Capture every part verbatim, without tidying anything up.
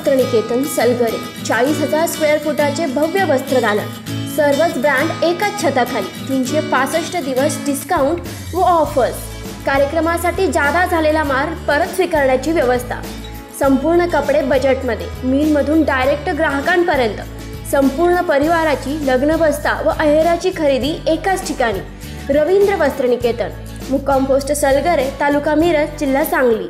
वस्त्रनिकेतन सलगरे चाळीस हजार स्क्वेअर फुटाचे भव्य वस्त्रदालन, सर्वच ब्रँड एकाच छताखाली, तीनशे पासष्ट दिवस डिस्काउंट व ऑफर्स। कार्यक्रमासाठी जादा झालेला माल परत स्वीकारण्याची व्यवस्था। संपूर्ण कपडे बजेटमध्ये, मिलमधून डायरेक्ट ग्राहकांपर्यंत। संपूर्ण परिवाराची लग्न बस्ता व अहेराची खरेदी एकाच ठिकाणी। रवींद्र वस्त्रनिकेतन, मुक्काम पोस्ट सलगरे, तालुका मिरज, जिल्हा सांगली।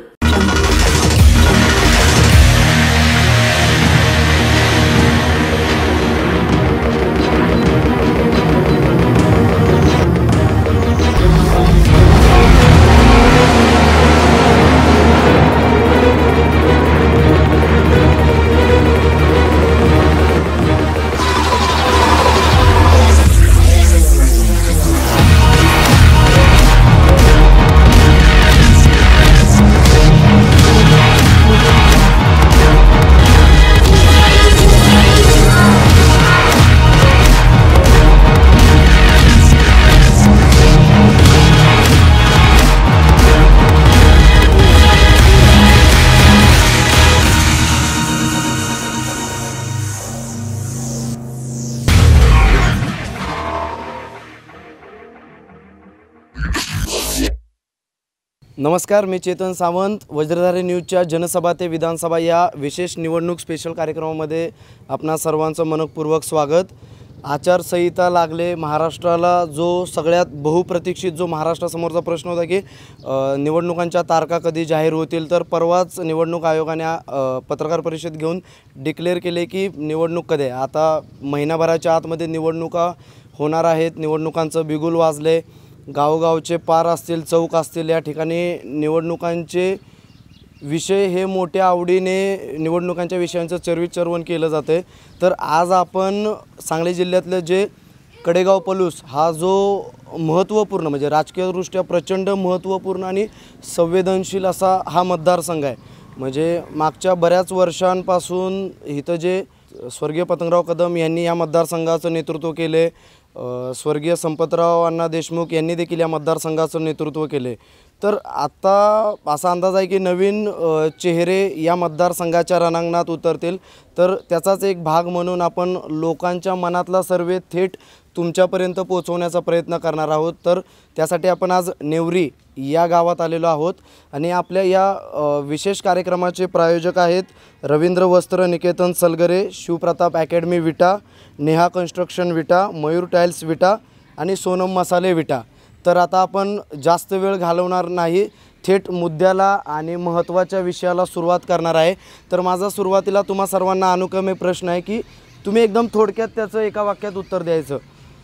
नमस्कार, मी चेतन सावंत। वज्रधारी न्यूजच्या जनसभा ते विधानसभा या विशेष निवडणूक स्पेशल कार्यक्रमामध्ये आपणा सर्वांचं मनपूर्वक स्वागत। आचारसंहिता लागले महाराष्ट्राला, जो सगळ्यात बहुप्रतीक्षित जो महाराष्ट्रासमोरचा प्रश्न होता की निवडणुकांच्या तारखा कधी जाहीर होतील, तर परवाच निवडणूक आयोगाने पत्रकार परिषद घेऊन डिक्लेअर केले की निवडणूक कधी। आता महिनाभराच्या आतमध्ये निवडणुका होणार आहेत। निवडणुकांचं बिगुल वाजले, गावगावचे पार असतील, चौक असतील, या ठिकाणी निवडणुकांचे विषय हे मोठ्या आवडीने निवडणुकांच्या विषयांचं चर्विचर्वण केलं जाते। तर आज आपण सांगली जिल्ह्यातले जे कडेगाव पलूस हा जो महत्त्वपूर्ण म्हणजे राजकीयदृष्ट्या प्रचंड महत्त्वपूर्ण आणि संवेदनशील असा हा मतदारसंघ आहे। म्हणजे मागच्या बऱ्याच वर्षांपासून इथं जे स्वर्गीय पतंगराव कदम यांनी या मतदारसंघाचं नेतृत्व केले, स्वर्गीय संपतराव अण्णा देशमुख यांनी देखील या मतदारसंघाचं नेतृत्व केले। तर आता असा अंदाज आहे की नवीन चेहरे या मतदारसंघाच्या रणांगणात उतरतील। तर त्याचाच एक भाग म्हणून आपण लोकांच्या मनातला सर्वे थेट तुमच्यापर्यंत पोहोचवण्याचा प्रयत्न करणार आहोत। तर त्यासाठी आपण आज नेवरी या गावात आलेलो आहोत आणि आपल्या या विशेष कार्यक्रमाचे प्रायोजक आहेत रवींद्र वस्त्र निकेतन सलगरे, शिवप्रताप अकॅडमी विटा, नेहा कन्स्ट्रक्शन विटा, मयूर टाइल्स विटा आणि सोनम मसाले विटा। तर आता आपण जास्त वेळ घालवणार नाही, थेट मुद्द्याला आणि महत्त्वाच्या विषयाला सुरुवात करणार आहे। तर माझा सुरुवातीला तुम्हा सर्वांना अनुक्रमे प्रश्न आहे की तुम्ही एकदम थोडक्यात त्याचं एका वाक्यात उत्तर द्यायचं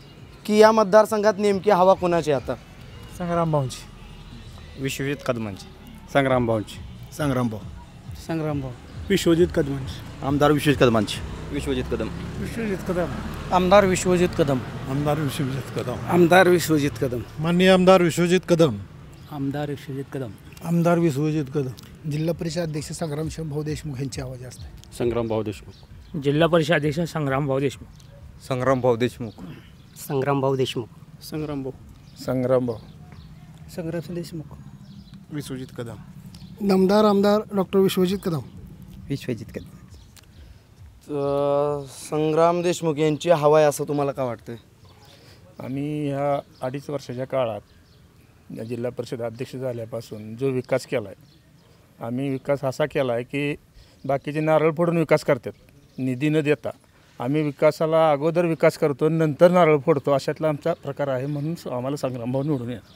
की या मतदारसंघात नेमकी हवा कोणाची आता? संग्राम भाऊंची, विश्वजित कदमांची, संग्राम भाऊंची, संग्राम भाऊ, संग्राम भाऊ, विश्वजित कदमांची, आमदार विश्वजित कदमांची, विश्वजित कदम, विश्वजित कदम, आमदार विश्वजित कदम, आमदार विश्वजित कदम, आमदार विश्वजित कदम, माननीय आमदार विश्वजित कदम, आमदार विश्वजित कदम, आमदार विश्वजित कदम, जिल्हा परिषद अध्यक्ष संग्राम भाऊ देशमुख यांची आवाज असते। संग्राम भाऊ देशमुख, जिल्हा परिषद अध्यक्ष संग्राम भाऊ देशमुख, संग्राम भाऊ देशमुख, संग्राम भाऊ देशमुख, संग्राम भाऊ, संग्राम भाऊ, संग्राम देशमुख, विश्वजित कदम, नामदार आमदार डॉक्टर विश्वजित कदम, विश्वजित कदम। संग्राम देशमुख यांची हवा आहे असं तुम्हाला का वाटतं? आम्ही ह्या अडीच वर्षाच्या काळात जिल्हा परिषद अध्यक्ष झाल्यापासून जो विकास केला आहे, आम्ही विकास असा केला आहे की बाकीचे नारळ फोडून विकास करतात, निधी न देता आम्ही विकासाला अगोदर विकास करतो, नंतर नारळ फोडतो, अशातला आमचा प्रकार आहे। म्हणून आम्हाला संग्राम भाऊ निवडून या।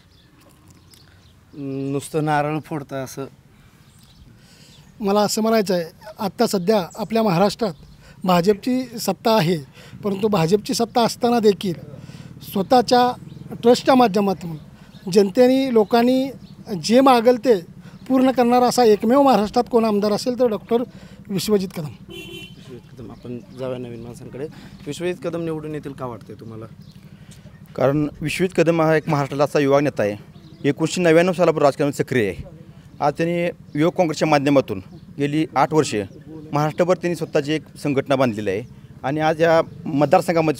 नुसतं नारळ फोडता असं मला असं म्हणायचं आहे, आत्ता सध्या आपल्या महाराष्ट्रात भाजपची सत्ता आहे, परंतु भाजपची सत्ता असताना देखील स्वतःच्या ट्रस्टच्या माध्यमातून जनतेने लोकांनी जे मागेल ते पूर्ण करणारा असा एकमेव महाराष्ट्रात कोण आमदार असेल तर डॉक्टर विश्वजित कदम। विश्वजित कदम, आपण जाऊया नवीन माणसांकडे। विश्वजित कदम निवडून येतील का वाटते तुम्हाला? कारण विश्वजित कदम हा एक महाराष्ट्राचा असा युवा नेता आहे, एकोणीसशे नव्याण्णव सालापासून राजकारणात सक्रिय आहे। आज त्यांनी युवक काँग्रेसच्या माध्यमातून गेली आठ वर्षे महाराष्ट्रभर त्यांनी स्वतःची एक संघटना बांधलेली आहे आणि आज या मतदारसंघामध्ये सुद्धा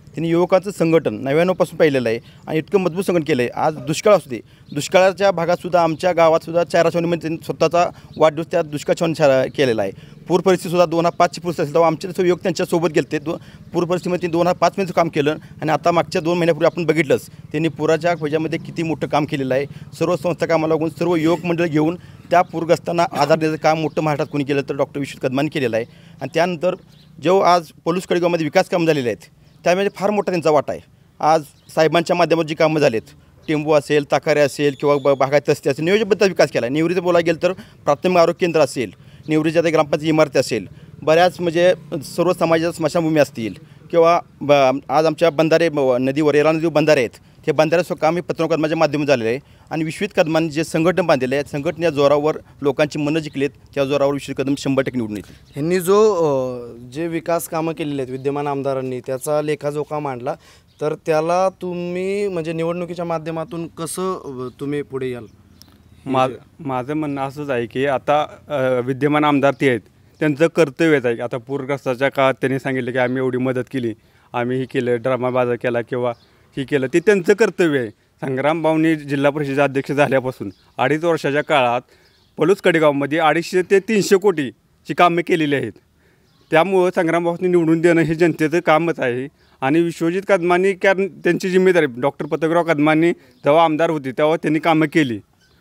त्यांनी युवकांचं संघटन नव्याण्णवपासून पाहिलेलं आहे आणि इतकं मजबूत संघटन केलं आहे. आज दुष्काळ असू दे, दुष्काळाच्या भागातसुद्धा आमच्या गावातसुद्धा चारा छावणीमध्ये त्यांनी स्वतःचा वाढदिवस त्या दुष्काळ छावणी केलेला आहे. पूर परिस्थितीसुद्धा दोन हजार पाचची परिस्थिती असेल तेव्हा आमचे युवक त्यांच्यासोबत गेले ते दो पूर परिस्थितीमध्ये दोन हजार पाच महिन्याचं काम केलं आणि आता मागच्या दोन महिन्यापूर्वी आपण बघितलंच त्यांनी पुराच्या ह्याच्यामध्ये किती मोठं काम केलेलं आहे. सर्व संस्था कामाला लागून सर्व युवक मंडळ घेऊन त्या पूरग्रस्तांना आधार देण्याचं काम मोठं महाराष्ट्रात कोणी केलं तर डॉक्टर विश्वजित कदमांनी केलेलं आहे. आणि त्यानंतर जो आज पलूस कडेगावमध्ये विकास कामं झालेले आहेत त्यामध्ये फार मोठा त्यांचा वाटा आहे. आज साहेबांच्या माध्यमातून जी कामं झालीत, टेंबू असेल, ताकारे असेल किंवा ब बागायत रस्ते असेल, नियोजनबद्ध विकास केला आहे. निवृत्त बोलायला गेलं तर प्राथमिक आरोग्य केंद्र असेल, निवृत्तीच्या त्या ग्रामपंचायत इमारती असेल, बऱ्याच म्हणजे सर्व समाजाच्या स्मशानभूमी असतील किंवा ब आज आमच्या बंधारे नदीवर येरा नदीवर बंधारे आहेत, ते बंधाऱ्याचं काम हे पत्रकार कदमाच्या माध्यमातून झालेलं आहे. आणि विश्वजित कदमांनी जे संघटन बांधलेलं आहे, संघटनेच्या जोरावर लोकांची मनं जिंकलेत, त्या जोरावर विश्वजित कदम शंभर टक्के निवडून येतील. ह्यांनी जो अ, जे विकास कामं केलेली आहेत विद्यमान आमदारांनी त्याचा लेखाजोखा मांडला, तर त्याला तुम्ही म्हणजे निवडणुकीच्या माध्यमातून कसं अ, तुम्ही पुढे याल? मा माझं म्हणणं असंच आहे की आता अ, विद्यमान आमदार ते आहेत, त्यांचं कर्तव्यच आहे. आता पूरग्रस्ताच्या काळात त्यांनी सांगितलं की आम्ही एवढी मदत केली, आम्ही ही केलं, ड्रामा बाजार केला किंवा ही केलं, ते त्यांचं कर्तव्य आहे. संग्राम भाऊंनी जिल्हा परिषदेचे अध्यक्ष झाल्यापासून अडीच वर्षाच्या काळात पलूस कडेगावमध्ये अडीचशे ते तीनशे कोटीची कामं केलेली आहेत. त्यामुळं संग्राम भाऊंनी निवडून देणं हे जनतेचं कामच आहे. आणि विश्वजित कदमांनी कारण त्यांची जिम्मेदारी डॉक्टर पतंगराव कदमांनी जेव्हा आमदार होते तेव्हा त्यांनी कामं केली.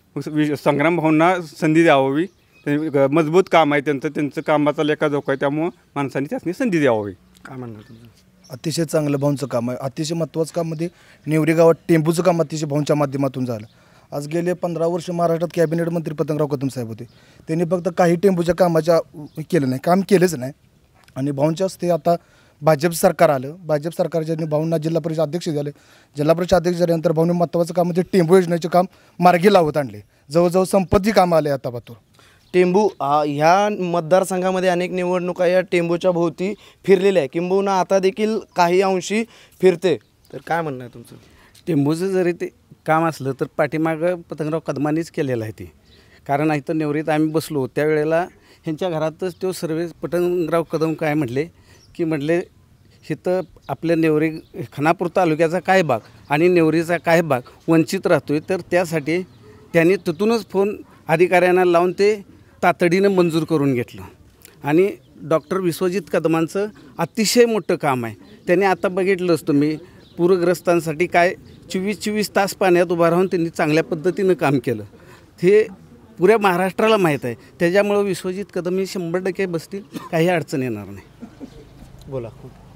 वि संग्राम भाऊंना संधी द्यावी, मजबूत काम आहे त्यांचं, त्यांचं कामाचा लेखाजोखा आहे, त्यामुळं माणसांनी त्यासनी संधी द्यावी. काय म्हणणार तुमचं? अतिशय चांगलं भाऊंचं काम आहे. अतिशय महत्त्वाचं काममध्ये नेवरी गावात टेंबूचं काम अतिशय भाऊंच्या माध्यमातून झालं. आज गेले पंधरा वर्ष महाराष्ट्रात कॅबिनेट मंत्री पतंगराव कदम साहेब होते, त्यांनी फक्त काही टेंबूच्या कामाच्या केलं नाही, काम केलंच नाही. आणि भाऊंच्या हस्ते आता भाजप सरकार आलं, भाजप सरकारच्या भाऊंना जिल्हा परिषद अध्यक्ष झाले. जिल्हा परिषद अध्यक्ष झाल्यानंतर भाऊंनी महत्त्वाचं काम म्हणजे टेंबू योजनेचे काम मार्गी लावत आणले. जवळजवळ संपत्ती कामं आले आता पातूर. टेंबू ह्या मतदारसंघामध्ये अनेक निवडणुका या टेंबूच्या भोवती फिरलेल्या आहे, किंबहुना आता देखील काही अंशी फिरते, तर काय म्हणणं आहे तुमचं? टेंबूचं जरी ते काम असलं तर पाठीमागं पतंगराव कदमांनीच केलेलं आहे ते. कारण इथं नेवरीत आम्ही बसलो त्यावेळेला ह्यांच्या घरातच तो सर्वे पतंगराव कदम काय म्हटले की म्हटले इथं आपल्या नेवरी खानापूर तालुक्याचा काय भाग आणि नेवरीचा काय भाग वंचित राहतो आहे, तर त्यासाठी त्यांनी तिथूनच फोन अधिकाऱ्यांना लावून ते तातडीनं मंजूर करून घेतलं. आणि डॉक्टर विश्वजित कदमांचं अतिशय मोठं काम आहे. त्यांनी आता बघितलंच तुम्ही पूरग्रस्तांसाठी काय चोवीस चोवीस तास पाण्यात उभा राहून त्यांनी चांगल्या पद्धतीनं काम केलं, हे पुऱ्या महाराष्ट्राला माहीत आहे. त्याच्यामुळं विश्वजित कदम हे शंभर टक्के बसतील, काही अडचण येणार नाही. बोला.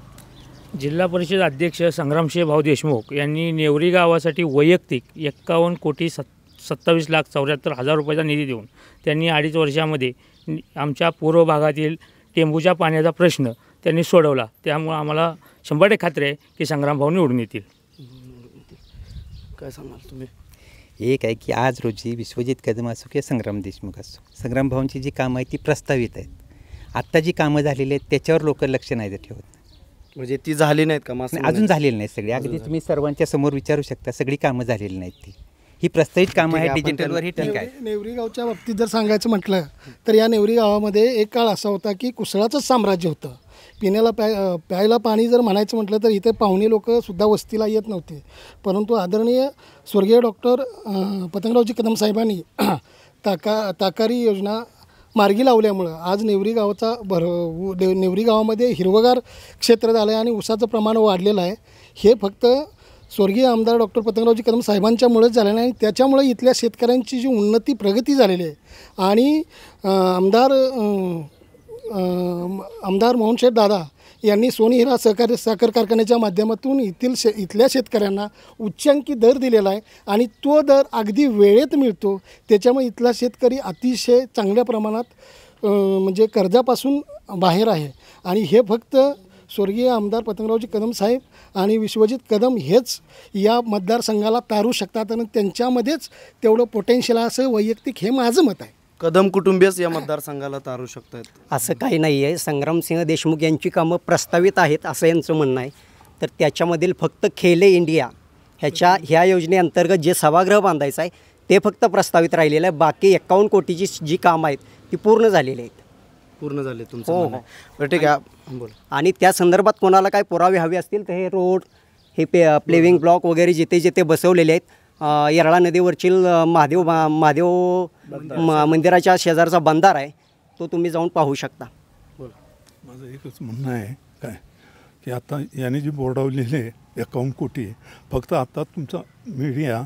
जिल्हा परिषद अध्यक्ष संग्रामसिंह भाऊ देशमुख यांनी नेवरी गावासाठी वैयक्तिक एक्कावन्न कोटी सत् सत्तावीस लाख चौऱ्याहत्तर हजार रुपयाचा निधी देऊन त्यांनी अडीच वर्षामध्ये आमच्या पूर्व भागातील टेंबूच्या पाण्याचा प्रश्न त्यांनी सोडवला. त्यामुळं आम्हाला शंभर टक्के खात्री आहे की संग्राम भाऊ निवडून येतील. काय सांगाल तुम्ही? एक आहे की आज रोजी विश्वजित कदम असो किंवा संग्राम देशमुख असो, संग्राम भाऊंची जी कामं आहेत ती प्रस्तावित आहेत. आत्ता जी कामं झालेली आहेत त्याच्यावर लोक लक्ष नाही ठेवत. म्हणजे ती झाली नाहीत का? अजून झालेली नाहीत सगळी. अगदी तुम्ही सर्वांच्या समोर विचारू शकता, सगळी कामं झालेली नाहीत. ती ही प्रस्तावित कामं आहेत डिजिटलवर, ही ठीक आहे. नेवरी गावच्या बाबतीत जर सांगायचं म्हटलं तर या नेवरी गावामध्ये एक काळ असा होता की कुसळाचंच साम्राज्य होतं. पिण्याला प्याय प्यायला पाणी जर म्हणायचं म्हटलं तर इथे पाहुणे लोकसुद्धा वस्तीला येत नव्हते. परंतु आदरणीय स्वर्गीय डॉक्टर पतंगरावजी कदम साहेबांनी ताका ताकारी योजना मार्गी लावल्यामुळं आज नेवरी गावाचा भर नेवरी गावामध्ये हिरवगार क्षेत्र झालं आहे आणि ऊसाचं प्रमाण वाढलेलं आहे. हे फक्त स्वर्गीय आमदार डॉक्टर पतंगरावजी कदम साहेबांच्यामुळेच झालेलं आहे. त्याच्यामुळे इथल्या शेतकऱ्यांची जी उन्नती प्रगती झालेली आहे. आणि आमदार आमदार मोहनशेठ दादा यांनी सोनी हिरा सहकारी साखर कारखान्याच्या माध्यमातून येथील शे इथल्या शेतकऱ्यांना उच्चांकी दर दिलेला आहे आणि तो दर अगदी वेळेत मिळतो. त्याच्यामुळे इथला शेतकरी अतिशय चांगल्या प्रमाणात म्हणजे कर्जापासून बाहेर आहे. आणि हे फक्त स्वर्गीय आमदार पतंगरावजी कदम साहेब आणि विश्वजित कदम हेच या मतदारसंघाला तारू शकतात आणि त्यांच्यामध्येच तेवढं पोटेन्शियल आहे असं वैयक्तिक हे माझं मत आहे. कदम कुटुंबीयच या मतदारसंघाला तारू शकतात असं काही नाही आहे. संग्रामसिंह देशमुख यांची कामं प्रस्तावित आहेत असं यांचं म्हणणं आहे. तर त्याच्यामधील फक्त खेले इंडिया ह्याच्या ह्या योजनेअंतर्गत जे सभागृह बांधायचं आहे ते फक्त प्रस्तावित राहिलेलं आहे. बाकी एक्कावन्न कोटीची जी कामं आहेत ती पूर्ण झालेली आहेत. पूर्ण झाले तुमचं हो, म्हणणं हो. आहे. बरं ठीक आहे बोला. आणि त्या संदर्भात कोणाला काय पुरावे हवे असतील तर हे रोड हे पे प्लेविंग ब्लॉक वगैरे जिथे जिथे बसवलेले आहेत, अ, येरळा नदीवरचील अ, महादेव मा- महादेव म- मंदिराच्या शेजारचा बंधारा आहे, तो तुम्ही जाऊन पाहू शकता. माझं एकच म्हणणं आहे काय की आता याने जी बोर्डावर लिहिले एकावन्न कोटी, फक्त आता तुमचा मीडिया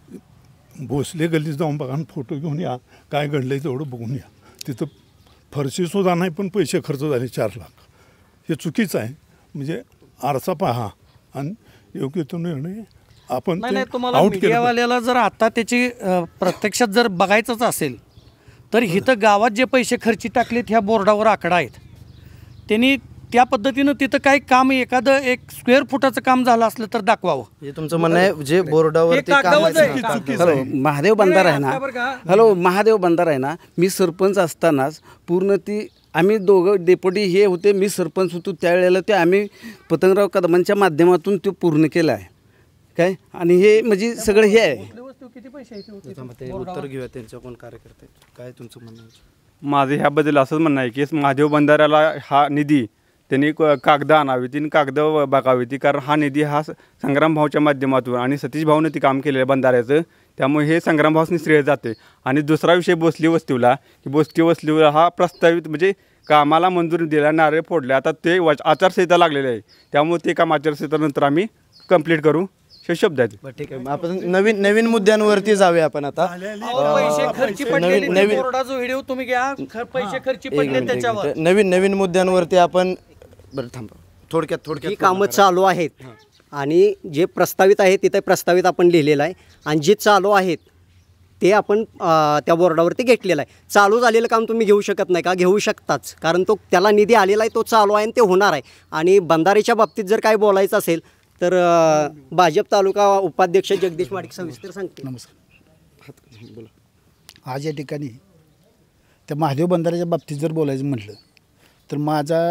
भोसले गल्लीत जाऊन बघा आणि फोटो घेऊन या, काय घडलं आहे तेवढं बघून या. तिथं फरशीसुद्धा नाही पण पैसे खर्च झाले चार लाख. हे चुकीचं आहे. म्हणजे आरसा पहा आणि योग्य तो निर्णय आपण नाही ते नाही तुम्हाला out केलं पाहिजे. मीडियावाल्याला जर आता त्याची अ, प्रत्यक्षात जर बघायचंच असेल तर इथं गावात जे पैसे खर्ची टाकलेत ह्या बोर्डावर आकडा आहेत, त्यांनी त्या पद्धतीनं तिथं काही काम एखादं एक स्क्वेअर फुटाचं काम झालं असलं तर दाखवावं. हे तुमचं म्हणणं आहे जे बोर्डावरती हे काम कागदावरचं आहे आहे. ना, चुकीचं कागदावर. हॅलो महादेव बंधारा आहे ना, बरं का? हॅलो महादेव बंधारा आहे ना, मी सरपंच असतानाच पूर्ण ती आम्ही दोघं डेप्युटी हे होते, मी सरपंच होतो त्यावेळेला ते आम्ही पतंगराव कदमांच्या माध्यमातून ते पूर्ण केलं आहे काय. आणि हे म्हणजे सगळं हे आहे. किती पैसे ते उत्तर घेऊया त्यांच्या कोण कार्यकर्ते. काय तुमचं म्हणणं आहे? माझं ह्याबद्दल असंच म्हणणं आहे की महादेव बंधाऱ्याला हा निधी त्यांनी क- कागदं आणावी ती आणि कागदं बघावी ती, कारण हा निधी हा स- संग्राम भाऊच्या माध्यमातून आणि सतीश भाऊनं ती काम केलेलं आहे बंधाऱ्याचं, त्यामुळे हे संग्राम भाऊसनी श्रेय जाते. आणि दुसरा विषय भोसले वस्तीला की भोसले वस्तीला हा प्रस्तावित म्हणजे कामाला मंजुरी दिला, नारळ फोडले, आता ते वच- आचारसंहिता लागलेली आहे, त्यामुळे ते काम आचारसंहितेनंतर आम्ही कंप्लीट करू हे शब्द आहेत. बरं ठीक आहे. मग आपण नवीन नवीन मुद्द्यांवरती जाऊया आपण आता. पैसे खर्ची नवीन पडलेले नवीन बोर्डाचा व्हिडिओ तुम्ही घ्या, ख- पैसे खर्ची एक पडले मिनिट, एक त्याच्यावर. मिनिट. नवीन नवीन मुद्द्यांवरती आपण बरं थांबा थोडक्यात ही थोडक्यात कामं चालू आहेत आणि जे प्रस्तावित आहे तिथे प्रस्तावित आपण लिहिलेलं आहे आणि जे चालू आहेत ते आपण अ, त्या बोर्डावरती घेतलेलं आहे. चालू झालेलं काम तुम्ही घेऊ शकत नाही का? घेऊ शकताच, कारण तो त्याला निधी आलेला आहे, तो चालू आहे आणि ते होणार आहे. आणि बंधाऱ्याच्या बाबतीत जर काय बोलायचं असेल तर अ, भाजप तालुका उपाध्यक्ष जगदीश माडिक सविस्तर सांगते. नमस्कार. आज या ठिकाणी त्या महादेव बंधाऱ्याच्या बाबतीत जर बोलायचं म्हटलं तर माझा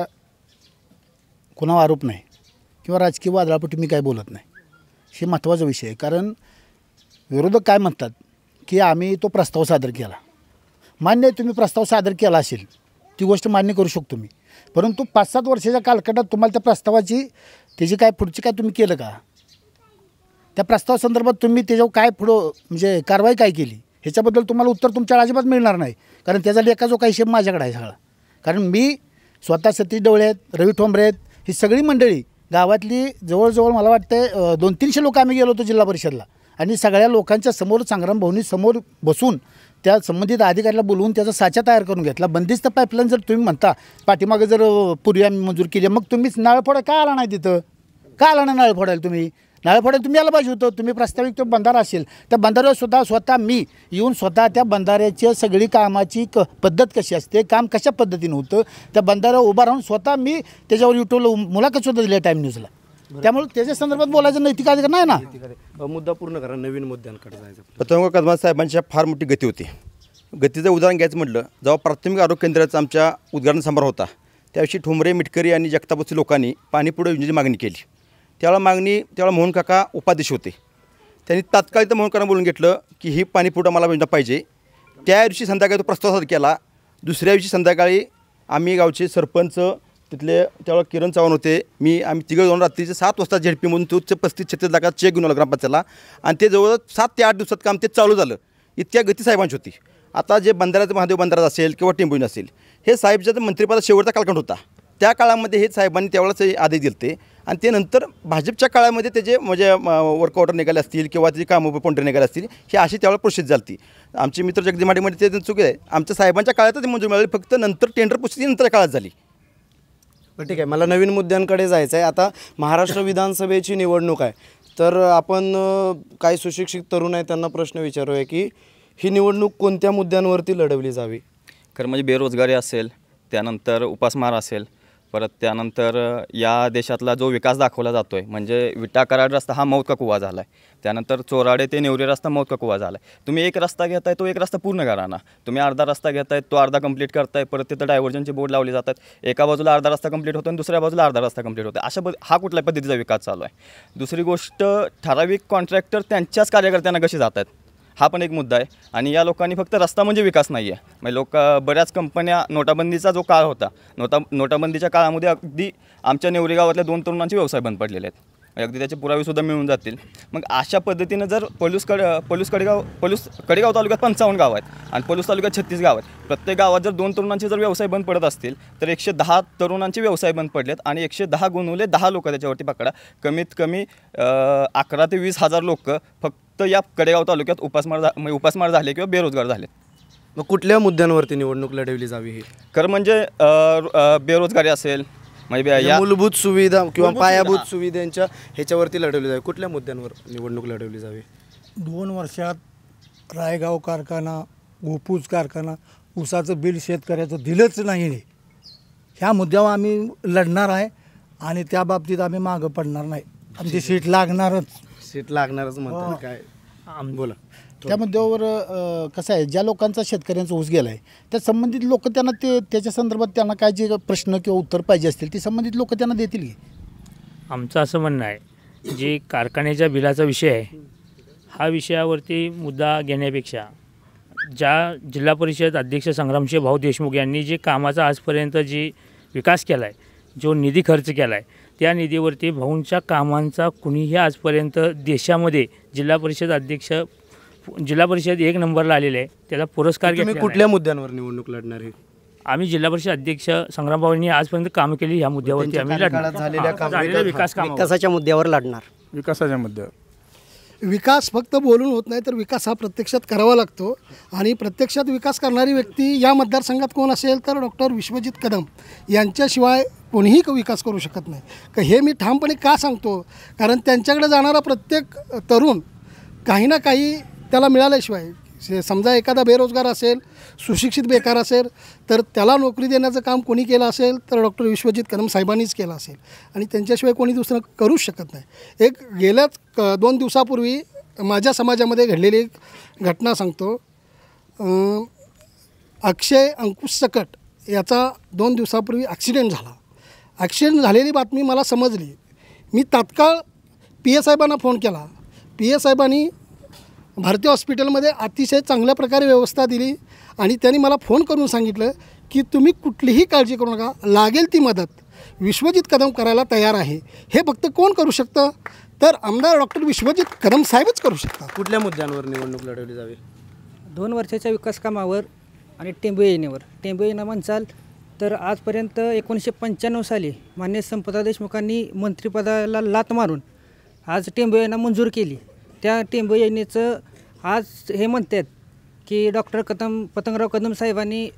कोणावर आरोप नाही किंवा राजकीय वादळापोटी मी काय बोलत नाही. हे महत्त्वाचा विषय आहे. कारण विरोधक काय म्हणतात की आम्ही तो प्रस्ताव सादर केला. मान्य आहे, तुम्ही प्रस्ताव सादर केला असेल, ती गोष्ट मान्य करू शकतो मी. परंतु पाच सात वर्षाच्या कालखंडात तुम्हाला त्या प्रस्तावाची त्याची काय पुढची काय तुम्ही केलं का? त्या प्रस्तावासंदर्भात तुम्ही त्याच्यावर काय पुढं म्हणजे कारवाई काय केली ह्याच्याबद्दल तुम्हाला उत्तर तुमच्या अजिबात मिळणार नाही. कारण त्याचा लेखा जो काही हिशेब माझ्याकडे आहे सगळा. कारण मी स्वतः सतीश डवळे आहेत, रवी ठोंबरे आहेत, ही सगळी मंडळी गावातली जवळजवळ मला वाटतं दोन तीनशे लोक आम्ही गेलो होतो जिल्हा परिषदला आणि सगळ्या लोकांच्या समोर संग्राम भाऊनी समोर बसून त्या संबंधित अधिकाऱ्याला बोलवून त्याचा साचा तयार करून घेतला. बंदिस्त पाईपलाईन जर तुम्ही म्हणता पाठीमागे जर पूर्वी आम्ही मंजूर केली, मग तुम्हीच नाळ फोडा का आला नाही तिथं? का आला नाही नाळ फोडायला? तुम्ही नाळ फोडायला तुम्ही यायला पाहिजे होतं. तुम्ही प्रस्तावित तो बंधारा असेल त्या बंधाऱ्यावर सुद्धा स्वतः मी येऊन स्वतः त्या बंधाऱ्याची सगळी कामाची क पद्धत कशी असते, काम कशा पद्धतीनं होतं, त्या बंधाऱ्यावर उभा राहून स्वतः मी त्याच्यावर युट्यूबला मुलाखतसुद्धा दिली आहे टाईम न्यूजला. त्यामुळे त्याच्या संदर्भात बोलायचं नैतिक अधिकार नाही ना. मुद्दा पूर्ण करा, नवीन मुद्द्यांकडे जायचं. पतंगराव कदम साहेबांच्या फार मोठी गती होती. गतीचं उदाहरण घ्यायचं म्हटलं, जेव्हा प्राथमिक आरोग्य केंद्राचा आमच्या उद्घाटन समारोह होता त्याविषयी ठोंबरे, मिटकरी आणि जगतापची लोकांनी पाणीपुरवठा योजनेची मागणी केली. त्यावेळेला मागणी त्यावेळेला मोहन काका उपाध्यक्ष होते. त्यांनी तात्काळ तर मोहन काका बोलून घेतलं की ही पाणीपुरवठा मला योजना पाहिजे. त्या दिवशी संध्याकाळी तो प्रस्ताव सादर केला. दुसऱ्या दिवशी संध्याकाळी आम्ही गावचे सरपंच तिथले त्यावेळेला किरण चव्हाण होते, मी आम्ही तिघं जाऊन रात्रीचे सात वाजता झेडपीमधून तो पस्तीस छत्तीस लाखाचा चेक घेऊन आलो ग्रामपंचायतला आणि ते जवळ सात ते आठ दिवसात काम ते चालू झालं. इतक्या गती साहेबांची होती. आता जे बंधाऱ्याचं महादेव बंधारा असेल किंवा टेंबून असेल, हे साहेबच्या मंत्रिपदा शेवटचा कालखंड होता. त्या काळामध्ये हे साहेबांनी त्यावेळेस आदेश दिले आणि ते नंतर भाजपच्या काळामध्ये त्याचे म्हणजे वर्क ऑर्डर निघाले असतील किंवा त्याची कामं कोणते निघाले असतील, हे अशी त्यावेळेला प्रोसेस झाली. आमचे मित्र जगदी माडीमध्ये ते चुकी आहे. आमच्या साहेबांच्या काळातच ते मंजूर मिळाली, फक्त नंतर टेंडर प्रोसेस नंतर काळात झाली. बरं ठीक आहे, मला नवीन मुद्द्यांकडे जायचं आहे. आता महाराष्ट्र विधानसभेची निवडणूक आहे, तर आपण काही सुशिक्षित तरुण आहेत त्यांना प्रश्न विचारूया की ही निवडणूक कोणत्या मुद्द्यांवरती लढवली जावी? खरं म्हणजे बेरोजगारी असेल, त्यानंतर उपासमार असेल, परत त्यानंतर या देशातला जो विकास दाखवला जातो आहे म्हणजे विटा कराड रस्ता हा मौत का कुवा झाला आहे, त्यानंतर चोराडे ते नेवरे रस्ता मौत का कुवा झाला आहे. तुम्ही एक रस्ता घेताय तो एक रस्ता पूर्ण करा ना. तुम्ही अर्धा रस्ता घेताय तो अर्धा कंप्लीट करताय, परत तिथं डायव्हर्जनचे बोर्ड लावले जातात. एका बाजूला अर्धा रस्ता कंप्लीट होतो आणि दुसऱ्या बाजूला अर्धा रस्ता कंप्लीट होतो. अशा ब हा कुठल्या पद्धतीचा विकास चालू आहे? दुसरी गोष्ट, ठराविक कॉन्ट्रॅक्टर त्यांच्याच कार्यकर्त्यांना कसे जात आहेत हा पण एक मुद्दा आहे. आणि या लोकांनी फक्त रस्ता म्हणजे विकास नाही आहे. म्हणजे लोक बऱ्याच कंपन्या, नोटाबंदीचा जो काळ होता, नोटा नोटाबंदीच्या काळामध्ये अगदी आमच्या नेवरी गावातल्या दोन तरुणांचे व्यवसाय बंद पडलेले आहेत. अगदी त्याचे पुरावेसुद्धा मिळून जातील. मग अशा पद्धतीनं जर पलूस कड पलूस कडेगाव पलूस कडेगाव तालुक्यात पंचावन्न गाव आहेत आणि पलूस तालुक्यात छत्तीस गाव आहेत. प्रत्येक गावात जर दोन तरुणांचे जर व्यवसाय बंद पडत असतील तर एकशे दहा तरुणांचे व्यवसाय बंद पडलेत आणि एकशे दहा गुणवले दहा लोक त्याच्यावरती पकडा. कमीत कमी अकरा ते वीस हजार लोक फक्त या कडेगाव तालुक्यात उपासमार झा म्हणजे उपासमार झाले किंवा बेरोजगार झालेत. मग कुठल्या मुद्द्यांवरती निवडणूक लढवली जावी? ही खरं म्हणजे बेरोजगारी असेल, म्हणजे या मूलभूत सुविधा किंवा पायाभूत सुविधांच्या ह्याच्यावरती लढवली जावी. कुठल्या मुद्द्यांवर निवडणूक लढवली जावी? दोन वर्षात रायगाव कारखाना, घोपूज कारखाना, ऊसाचं बिल शेतकऱ्याचं दिलंच नाही. ह्या मुद्द्यावर आम्ही लढणार आहे आणि त्या बाबतीत आम्ही मागं पडणार नाही. आमची सीट लागणारच. सीट लागणारच म्हणतात काय? बोला. त्या मुद्द्यावर कसं आहे, ज्या लोकांचा शेतकऱ्यांचा ऊस गेला आहे त्या संबंधित लोक त्यांना ते त्याच्या संदर्भात त्यांना काय जे प्रश्न किंवा उत्तर पाहिजे असतील ती संबंधित लोक त्यांना देतील की. आमचं असं म्हणणं आहे, जे कारखान्याच्या बिलाचा विषय आहे हा विषयावरती मुद्दा घेण्यापेक्षा ज्या जिल्हा परिषद अध्यक्ष संग्रामसिंह भाऊ देशमुख यांनी जे कामाचा आजपर्यंत जी विकास केला आहे, जो निधी खर्च केला आहे, त्या निधीवरती भाऊंच्या कामांचा कुणीही आजपर्यंत देशामध्ये जिल्हा परिषद अध्यक्ष जिल्हा परिषद एक नंबरला आलेले आहे, त्याला पुरस्कार तुम्ही घेतलेला कुठल्या मुद्द्यांवर निवडणूक लढणार आहे? आम्ही जिल्हा परिषद अध्यक्ष संग्राम भाऊंनी आजपर्यंत कामं केली, ह्या मुद्द्यावरती आम्ही लढणार. झालेल्या काम झालेल्या विकास कामावर. विकासाच्या मुद्द्यावर लढणार. विकासाच्या मुद्द्यावर. विकास फक्त बोलून होत नाही तर विकास हा प्रत्यक्षात करावा लागतो आणि प्रत्यक्षात विकास करणारी व्यक्ती या मतदारसंघात कोण असेल तर डॉक्टर विश्वजित कदम यांच्याशिवाय कोणीही विकास करू शकत नाही. का हे मी ठामपणे का सांगतो, कारण त्यांच्याकडे जाणारा प्रत्येक तरुण काही ना काही त्याला मिळाल्याशिवाय, समजा एखादा बेरोजगार असेल, सुशिक्षित बेकार असेल तर त्याला नोकरी देण्याचं काम कोणी केलं असेल तर डॉक्टर विश्वजित कदम साहेबांनीच केलं असेल आणि त्यांच्याशिवाय कोणी दुसरं करूच शकत नाही. एक गेल्याच क दोन दिवसापूर्वी माझ्या समाजामध्ये घडलेली एक घटना सांगतो. अक्षय अंकुश सकट याचा दोन दिवसापूर्वी ॲक्सिडेंट झाला. ॲक्सिडेंट झालेली बातमी मला समजली. मी तात्काळ पी ए साहेबांना फोन केला. पी ए साहेबांनी भारतीय हॉस्पिटलमध्ये अतिशय चांगल्या प्रकारे व्यवस्था दिली आणि त्यांनी मला फोन करून सांगितलं की तुम्ही कुठलीही काळजी करू नका, लागेल ती मदत विश्वजित कदम करायला तयार आहे. हे फक्त कोण करू शकतं तर आमदार डॉक्टर विश्वजित कदम साहेबच करू शकतात. कुठल्या मुद्द्यांवर निवडणूक लढवली जावी? दोन वर्षाच्या विकास कामावर आणि टेंबू योजनेवर. टेंबू योजना म्हणसाल तर आजपर्यंत एकोणीसशे पंच्याण्णव साली माननीय संपदा देशमुखांनी मंत्रिपदाला लात मारून आज टेंबू योजना मंजूर केली. त्या टेंबू योजनेचं आज हे म्हणतात की डॉक्टर कदम पतंगराव कदम साहेबांनी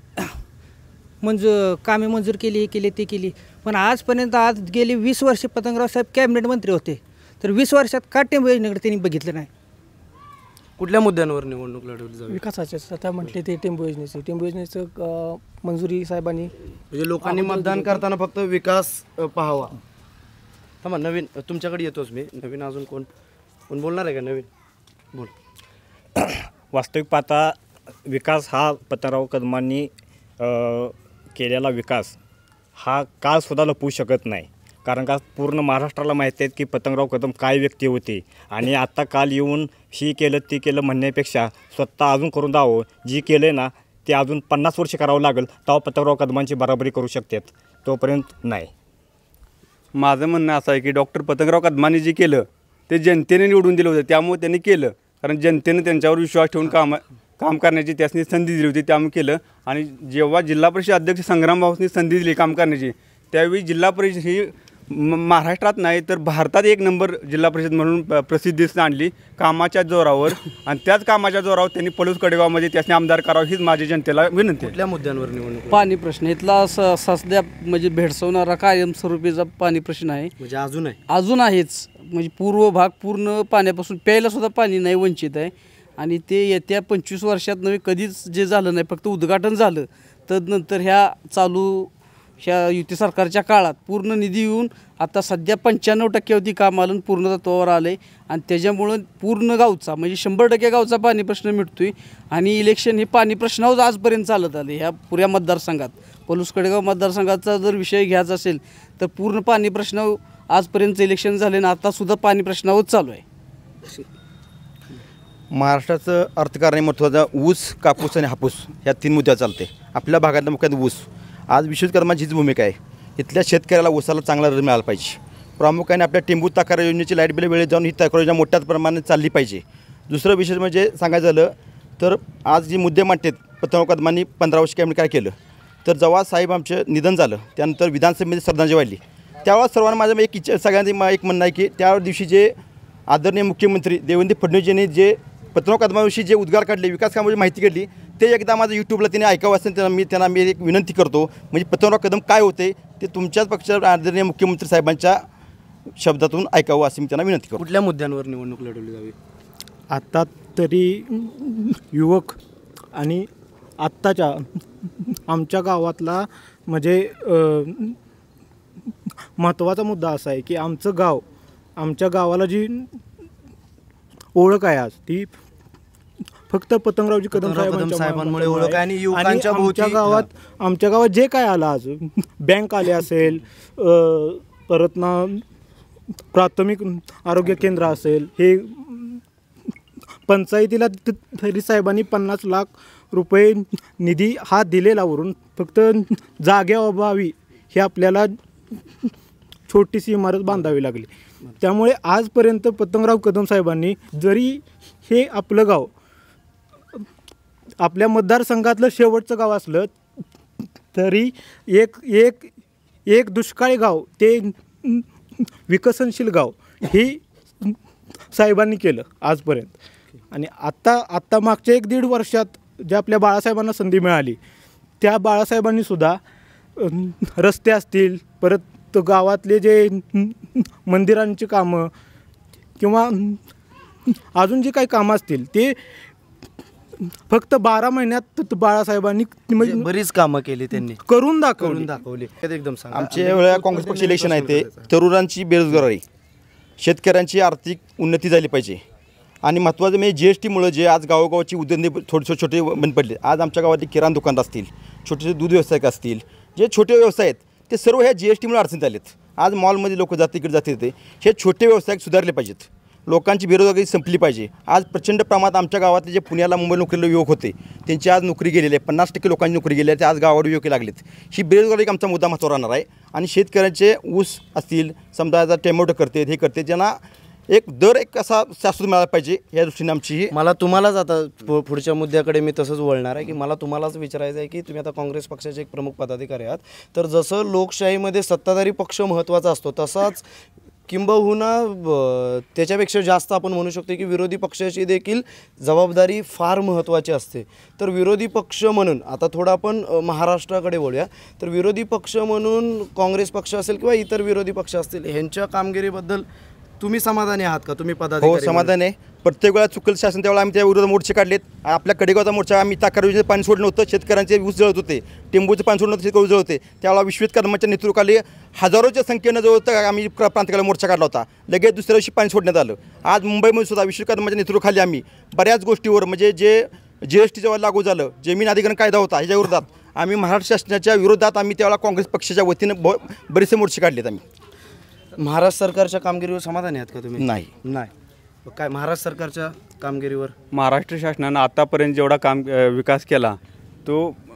मंजूर कामे मंजूर केली, हे केली, ती केली. पण आजपर्यंत आज गेली वीस वर्षे पतंगराव साहेब कॅबिनेट मंत्री होते, तर वीस वर्षात का टेंबू योजनेकडे त्यांनी बघितलं नाही? कुठल्या मुद्द्यांवर निवडणूक लढवली जावी? विकासाचे आता म्हटले ते टेंबू योजनेचे टेंबू योजनेचं मंजुरी साहेबांनी, म्हणजे लोकांनी मतदान करताना फक्त विकास पाहावा. थांबा, नवीन तुमच्याकडे येतोच मी. नवीन अजून कोण कोण बोलणार आहे का? नवीन बोल. वास्तविक पाहता विकास हा पतंगराव कदमांनी केलेला विकास हा काळसुद्धा लपवू शकत नाही. कारण का पूर्ण महाराष्ट्राला माहिती आहेत की पतंगराव कदम काय व्यक्ती होते आणि आत्ता काल येऊन ही केलं ती केलं म्हणण्यापेक्षा स्वतः अजून करून दावं. जी केलं आहे ना ते अजून पन्नास वर्ष करावं लागेल तेव्हा पतंगराव कदमांची बराबरी करू शकतात, तोपर्यंत नाही. माझं म्हणणं असं आहे की डॉक्टर पतंगराव कदमांनी जे केलं ते जनतेने निवडून दिलं होतं, त्यामुळे त्यांनी केलं. कारण जनतेने त्यांच्यावर विश्वास ठेवून काम काम करण्याची त्यासनी संधी दिली होती, त्यामुळे केलं. आणि जेव्हा जिल्हा परिषद अध्यक्ष संग्राम भाऊंनी संधी दिली काम करण्याची, त्यावेळी जिल्हा परिषद ही महाराष्ट्रात नाही तर भारतात एक नंबर जिल्हा परिषद म्हणून प्रसिद्धीस आणली कामाच्या जोरावर. आणि त्याच कामाच्या जोरावर त्यांनी पलूस कडेगावमध्ये त्यासनी आमदार करावं हीच माझी जनतेला विनंती. कुठल्या मुद्द्यांवर निवडणूक? पाणी प्रश्न इथला स सध्या म्हणजे भेडसवणारा कायमस्वरूपीचा पाणी प्रश्न आहे. म्हणजे अजून आहे अजून आहेच. म्हणजे पूर्व भाग पूर्ण पाण्यापासून प्यायला सुद्धा पाणी नाही, वंचित आहे. आणि ते येत्या पंचवीस वर्षात नव्हे कधीच जे झालं नाही, फक्त उद्घाटन झालं. तदनंतर ह्या चालू ह्या युती सरकारच्या काळात पूर्ण निधी येऊन आता सध्या पंच्याण्णव टक्क्यावरती काम आलं, पूर्ण तत्वावर आलं आहे. आणि त्याच्यामुळं पूर्ण गावचा म्हणजे शंभर टक्के गावचा पाणी प्रश्न मिटतो आहे. आणि इलेक्शन हे पाणी प्रश्नावर आजपर्यंत चालत आलं ह्या पुऱ्या मतदारसंघात. पलूस कडेगाव मतदारसंघाचा जर विषय घ्यायचा असेल तर पूर्ण पाणी प्रश्न आजपर्यंत इलेक्शन झाले ना आतासुद्धा पाणी प्रश्नावर चालू आहे. महाराष्ट्राचं अर्थकारण महत्त्वाचा ऊस, कापूस आणि हापूस ह्या तीन मुद्द्यावर चालते. आपल्या भागातला मुख्यतः ऊस. आज विश्वजित कदमांची हीच भूमिका आहे. इथल्या शेतकऱ्याला ऊसाला चांगला दर मिळाला पाहिजे. प्रामुख्याने आपल्या टेंबू तक्रार योजनेची लाईट बिल वेळेत जाऊन ही तक्रार योजना मोठ्या प्रमाणात चालली पाहिजे. दुसरं विशेष म्हणजे सांगायचं झालं तर आज जी मुद्दे मांडतात पतंगराव कदमांनी पंधरा वर्ष कॅबिनेट काय केलं तर जेव्हा साहेब आमचं निधन झालं त्यानंतर विधानसभेमध्ये श्रद्धांजली वाहिली त्यावेळेस सर्वांना माझं एक इच्छा सगळ्यांनी एक म्हणणं आहे की त्या दिवशी जे आदरणीय मुख्यमंत्री देवेंद्र फडणवीस यांनी जे पतंगराव कदमाविषयी जे उद्गार काढले विकास कामाची माहिती काढली ते एकदा माझं यूट्यूबला तिने ऐकावं असं त्यांना मी त्यांना मी एक विनंती करतो. म्हणजे पतंगराव कदम काय होते ते तुमच्याच पक्षाच्या आदरणीय मुख्यमंत्री साहेबांच्या शब्दातून ऐकावं अशी मी त्यांना विनंती करतो. कुठल्या मुद्द्यांवर निवडणूक लढवली जावी? आत्ता तरी युवक आणि आत्ताच्या आमच्या गावातला म्हणजे महत्त्वाचा मुद्दा असा आहे की आमचं गाव आमच्या गावाला जी ओळख आहे आज ती फक्त पतंगरावजी कदम साहेबांमुळे ओळख आहे आणि युवकांच्या आमच्या गावात आमच्या गावात जे काय आलं आज बँक आले असेल परत ना प्राथमिक आरोग्य केंद्र असेल हे पंचायतीला तरी साहेबांनी पन्नास लाख रुपये निधी हा दिलेलावरून फक्त जागेअभावी हे आपल्याला छोटीशी इमारत बांधावी लागली. त्यामुळे आजपर्यंत पतंगराव कदम साहेबांनी जरी हे आपलं गाव आपल्या मतदारसंघातलं शेवटचं गाव असलं तरी एक एक एक दुष्काळी गाव ते विकसनशील गाव हे साहेबांनी केलं आजपर्यंत. आणि आत्ता आत्ता मागच्या एक दीड वर्षात ज्या आपल्या बाळासाहेबांना संधी मिळाली त्या बाळासाहेबांनी सुद्धा रस्ते असतील परत गावातले जे मंदिरांची कामं किंवा अजून जी काही कामं असतील ते फक्त बारा महिन्यात बाळासाहेबांनी म्हणजे बरीच कामं केली त्यांनी करून दाखवली करून दाखवली एकदम सांगा. आमच्या वेळेला काँग्रेस पक्ष इलेक्शन आहे ते तरुणांची बेरोजगारी शेतकऱ्यांची आर्थिक उन्नती झाली पाहिजे आणि महत्त्वाचं म्हणजे जी एस टीमुळं जे आज गावोगावची उद्योगधंदे थोडे छोटे छोटे बंद पडले. आज आमच्या गावातले किराणा दुकानदार असतील छोटे छोटे दूध व्यावसायिक असतील जे छोटे व्यवसाय आहेत ते सर्व ह्या जी एस टीमुळे अडचणीत आलेत. आज मॉलमध्ये लोक जाते इकडे जाते ते हे छोटे व्यावसायिक सुधारले पाहिजेत. लोकांची बेरोजगारी संपली पाहिजे. आज प्रचंड प्रमाणात आमच्या गावातले जे पुण्याला मुंबई नोकरीला युवक होते त्यांची आज नोकरी गेलेली आहे. पन्नास टक्के लोकांची नोकरी गेली आहे ते आज गावावर युवक लागलेत. ही बेरोजगारी एक आमचा मुद्दा महत्त्वाचा राहणार आहे. आणि शेतकऱ्यांचे ऊस असतील समजा आता टोमॅटो करते हे करते ज्यांना एक दर एक असा शाश्वत मिळाला पाहिजे या दृष्टीने आमची ही. मला तुम्हालाच आता पु पुढच्या मुद्द्याकडे मी तसंच वळणार आहे की मला तुम्हालाच विचारायचं आहे की तुम्ही आता काँग्रेस पक्षाचे एक प्रमुख पदाधिकारी आहात तर जसं लोकशाहीमध्ये सत्ताधारी पक्ष महत्त्वाचा असतो तसाच किंबहुना त्याच्यापेक्षा जास्त आपण म्हणू शकतो की विरोधी पक्षाची देखील जबाबदारी फार महत्त्वाची असते. तर विरोधी पक्ष म्हणून आता थोडं आपण महाराष्ट्राकडे वळूया तर विरोधी पक्ष म्हणून काँग्रेस पक्ष असेल किंवा इतर विरोधी पक्ष असतील ह्यांच्या कामगिरीबद्दल तुम्ही समाधानी आहात का? तुम्ही पदाधिकारी हो समाधान आहे. प्रत्येक वेळा चुकल शासन त्यावेळेला आम्ही त्या विरोधात मोर्चे काढलेत. आपल्या कडेगावचा मोर्चा आम्ही ताकार योजनेचं पाणी सोडलं होतं शेतकऱ्यांचे ऊस जळत होते टेंबूचं पाणी सोडलं होतं शेतकरी जळत होते त्यावेळेला विश्वजित कदमांच्या नेतृत्वाखाली हजारोच्या संख्येनं जो होतं आम्ही प्रांतिकाला मोर्चा काढला होता. लगेच दुसऱ्या दिवशी पाणी सोडण्यात आलं. आज मुंबईमध्ये सुद्धा विश्वजित कदमांच्या नेतृत्वाखाली आम्ही बऱ्याच गोष्टीवर म्हणजे जे जी एस टी जेव्हा लागू झालं जमीन अधिग्रहण कायदा होता ह्याच्या विरोधात आम्ही महाराष्ट्र शासनाच्या विरोधात आम्ही त्यावेळेला काँग्रेस पक्षाच्या वतीनं ब बरेचसे मोर्चे काढलेत. आम्ही महाराष्ट्र सरकारच्या कामगिरीवर समाधानी आहात का तुम्ही? नाही नाही काय महाराष्ट्र सरकारच्या कामगिरीवर महाराष्ट्र शासनानं आतापर्यंत जेवढा काम विकास केला तो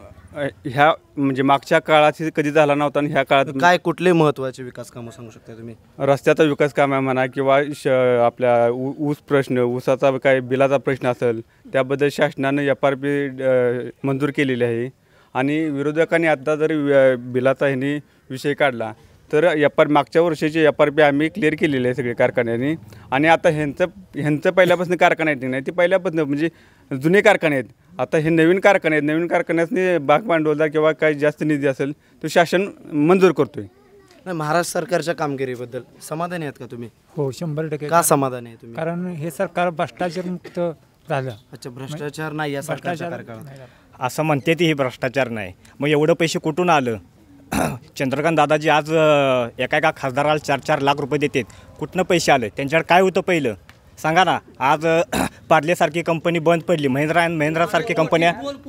ह्या म्हणजे मागच्या काळात कधी झाला नव्हता आणि ह्या काळात काय कुठले महत्त्वाचे विकास कामं सांगू शकता तुम्ही? रस्त्याचा विकास काम आहे म्हणा किंवा श आपल्या ऊ ऊस प्रश्न ऊसाचा काय बिलाचा प्रश्न असेल त्याबद्दल शासनानं एफ आर पी मंजूर केलेली आहे. आणि विरोधकांनी आता जर बिलाचा ह्यांनी विषय काढला तर एफ आर मागच्या वर्षीची एफ आर पी आम्ही क्लिअर केलेली आहे सगळे कारखान्यांनी. आणि आता ह्यांचं ह्यांचं पहिल्यापासून कारखाने आहेत नाही ते पहिल्यापासून म्हणजे जुने कारखाने आहेत. आता हे नवीन कारखाने आहेत नवीन कारखान्यासनी भाग भांडवलदार किंवा काही जास्त निधी असेल तो शासन मंजूर करतो आहे. नाही महाराष्ट्र सरकारच्या कामगिरीबद्दल समाधानी आहात का तुम्ही? हो शंभर टक्के. का समाधानी आहे तुम्ही? कारण हे सरकार भ्रष्टाचार मुक्त झालं. अच्छा भ्रष्टाचार नाही या सरकारच्या कार्यकाळात असं म्हणते ती हे भ्रष्टाचार नाही मग एवढं पैसे कुठून आलं? चंद्रकांत दादाजी आज एका एका खासदाराला चार चार लाख रुपये देतात कुठनं पैसे आले त्यांच्याकडे काय होतं पहिलं सांगा ना. आज पार्लेसारखी कंपनी बंद पडली महिंद्रा अँड महिंद्रासारखी कंपन्या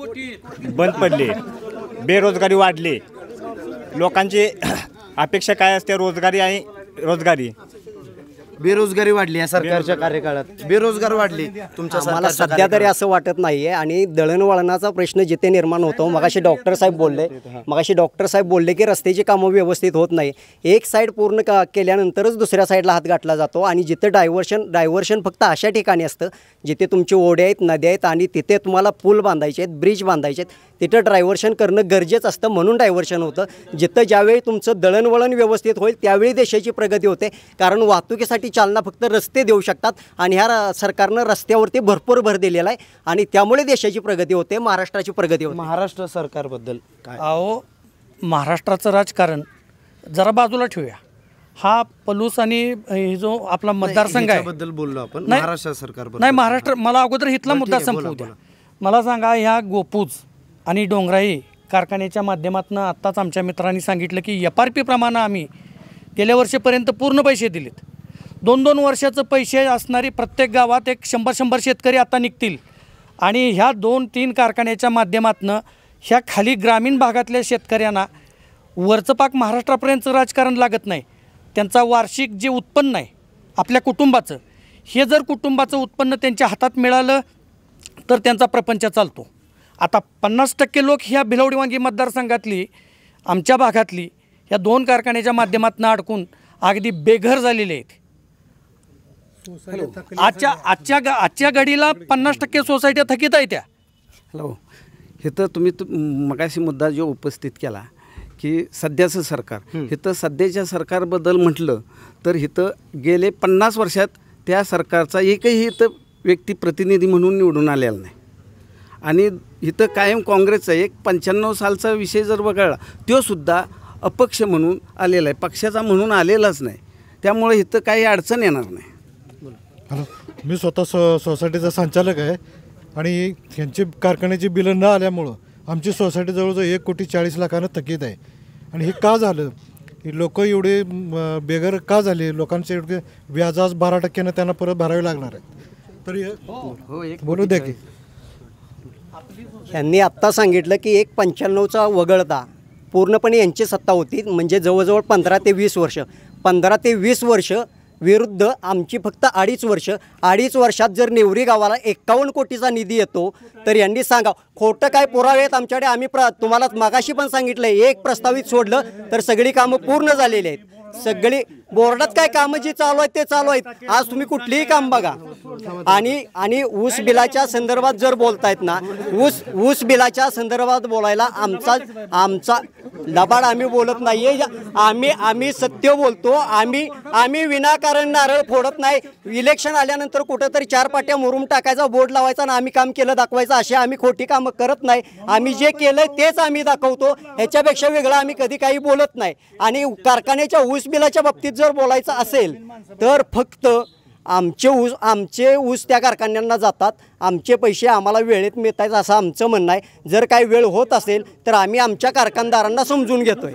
बंद पडली बेरोजगारी वाढली लोकांची अपेक्षा काय असते रोजगारी आणि रोजगारी बेरोजगारी वाढली या सरकारच्या कार्यकाळात, बेरोजगार वाढली तुमच्या मला सरकारच्या सध्या तरी असं वाटत नाहीये. आणि दळणवळणाचा प्रश्न जिथे निर्माण होतो, मगाशी डॉक्टर साहेब बोलले मगाशी डॉक्टर साहेब बोलले की रस्त्याची कामं व्यवस्थित होत नाही. एक साईड पूर्ण का केल्यानंतरच दुसऱ्या साईडला हात गाठला जातो. आणि जिथं डायव्हर्शन डायव्हर्शन फक्त अशा ठिकाणी असतं जिथे तुमची ओढे आहेत, नद्या आहेत आणि तिथे तुम्हाला पूल बांधायचे आहेत, ब्रिज बांधायचे आहेत, तिथं डायव्हर्शन करणं गरजेचं असतं, म्हणून डायव्हर्शन होतं. जिथं ज्यावेळी तुमचं दळणवळण व्यवस्थित होईल त्यावेळी देशाची प्रगती होते. कारण वाहतुकीसाठी चालना फक्त रस्ते देऊ शकतात आणि ह्या सरकारनं रस्त्यावरती भरपूर भर दिलेला आहे आणि त्यामुळे देशाची प्रगती होते, महाराष्ट्राची प्रगती होते. महाराष्ट्र सरकारबद्दल काय? अहो, महाराष्ट्राचं राजकारण जरा बाजूला ठेवूया. हा पलूस आणि हे जो आपला मतदारसंघ आहे बद्दल बोललो आपण, नाही, महाराष्ट्र सरकारबद्दल नाही महाराष्ट्र, मला अगोदर इथला बरं, मुद्दा ठीक आहे, संपवू बोला, द्या. मला सांगा, ह्या गोपूज आणि डोंगराई कारखान्याच्या माध्यमातून आत्ताच आमच्या मित्रांनी सांगितलं की एफ आर पी प्रमाणे आम्ही गेल्या वर्षीपर्यंत पूर्ण पैसे दिलेत. दोन दोन वर्षाचं पैसे असणारी प्रत्येक गावात एक शंभर शंभर शेतकरी आता निघतील. आणि ह्या दोन तीन कारखान्याच्या माध्यमातून ह्या खाली ग्रामीण भागातल्या शेतकऱ्यांना वरचं पाक महाराष्ट्रापर्यंतचं राजकारण लागत नाही. त्यांचा वार्षिक जे उत्पन्न आहे आपल्या कुटुंबाचं, हे जर कुटुंबाचं उत्पन्न त्यांच्या हातात मिळालं तर त्यांचा प्रपंच चालतो. आता पन्नास टक्के लोक ह्या भिलवडीवांगी मतदारसंघातली, आमच्या भागातली ह्या दोन कारखान्याच्या माध्यमातून अडकून अगदी बेघर झालेले आहेत. आजच्या आजच्या आजच्या घडीला पन्नास टक्के सोसायट्या थकीत आहेत त्या. हॅलो, हे तर तुम्ही तु मगाशी मुद्दा जो उपस्थित केला की सध्याचं सरकार, इथं सध्याच्या सरकारबद्दल म्हटलं तर इथं गेले पन्नास वर्षात त्या सरकारचा एकही इथं व्यक्ती प्रतिनिधी म्हणून निवडून आलेला नाही. आणि इथं कायम काँग्रेसचा एक पंच्याण्णव सालचा विषय जर वगळला तो सुद्धा अपक्ष म्हणून आलेला आहे, पक्षाचा म्हणून आलेलाच नाही. त्यामुळे इथं काही अडचण येणार नाही. हॅलो, मी स्वतः सो सोसायटीचा संचालक आहे आणि ह्यांची कारखान्याची बिलं न आल्यामुळं आमची सोसायटी जवळजवळ एक कोटी चाळीस लाखानं थकीत आहे. आणि हे का झालं? ही लोक एवढे बेघर का झाले? लोकांचे एवढे व्याज आज बारा टक्क्यानं त्यांना परत भरावे लागणार आहे. तर बोलू द्या की. यांनी आत्ता सांगितलं की एक पंच्याण्णवचा वगळता पूर्णपणे यांची सत्ता होती, म्हणजे जवळजवळ पंधरा ते वीस वर्ष पंधरा ते वीस वर्ष विरुद्ध आमची फक्त अडीच वर्ष अडीच वर्षात जर नेवरी गावाला एक्कावन्न कोटीचा निधी येतो तर यांनी सांगा खोटं काय पुरावे आहेत आमच्याकडे? आम्ही प्र तुम्हाला मागाशी पण सांगितलं, एक प्रस्तावित सोडलं तर सगळी कामं पूर्ण झालेली आहेत. सगळी बोर्डात काय कामं जी चालू आहेत ते चालू आहेत. आज तुम्ही कुठलीही काम बघा. आणि आणि ऊस बिलाच्या संदर्भात जर बोलतायत ना, ऊस ऊस बिलाच्या संदर्भात बोलायला आमचा आमचा लबाड आम्ही बोलत नाहीये. आम्ही आम्ही सत्य बोलतो. आम्ही आम्ही विनाकारण नारळ फोडत नाही. इलेक्शन आल्यानंतर कुठंतरी चार पाट्या मुरुम टाकायचा, बोर्ड लावायचा ना आम्ही काम केलं दाखवायचं, असे आम्ही खोटी कामं करत नाही. आम्ही जे केलंय तेच आम्ही दाखवतो. ह्याच्यापेक्षा वेगळं आम्ही कधी काही बोलत नाही. आणि कारखान्याच्या ऊस बिलाच्या बाबतीत जर बोलायचं असेल तर फक्त आमचे ऊस आमचे ऊस त्या कारखान्यांना जातात, आमचे पैसे आम्हाला वेळेत मिळत आहेत असं आमचं म्हणणं आहे. जर काही वेळ होत असेल तर आम्ही आमच्या कारखानदारांना समजून घेतोय.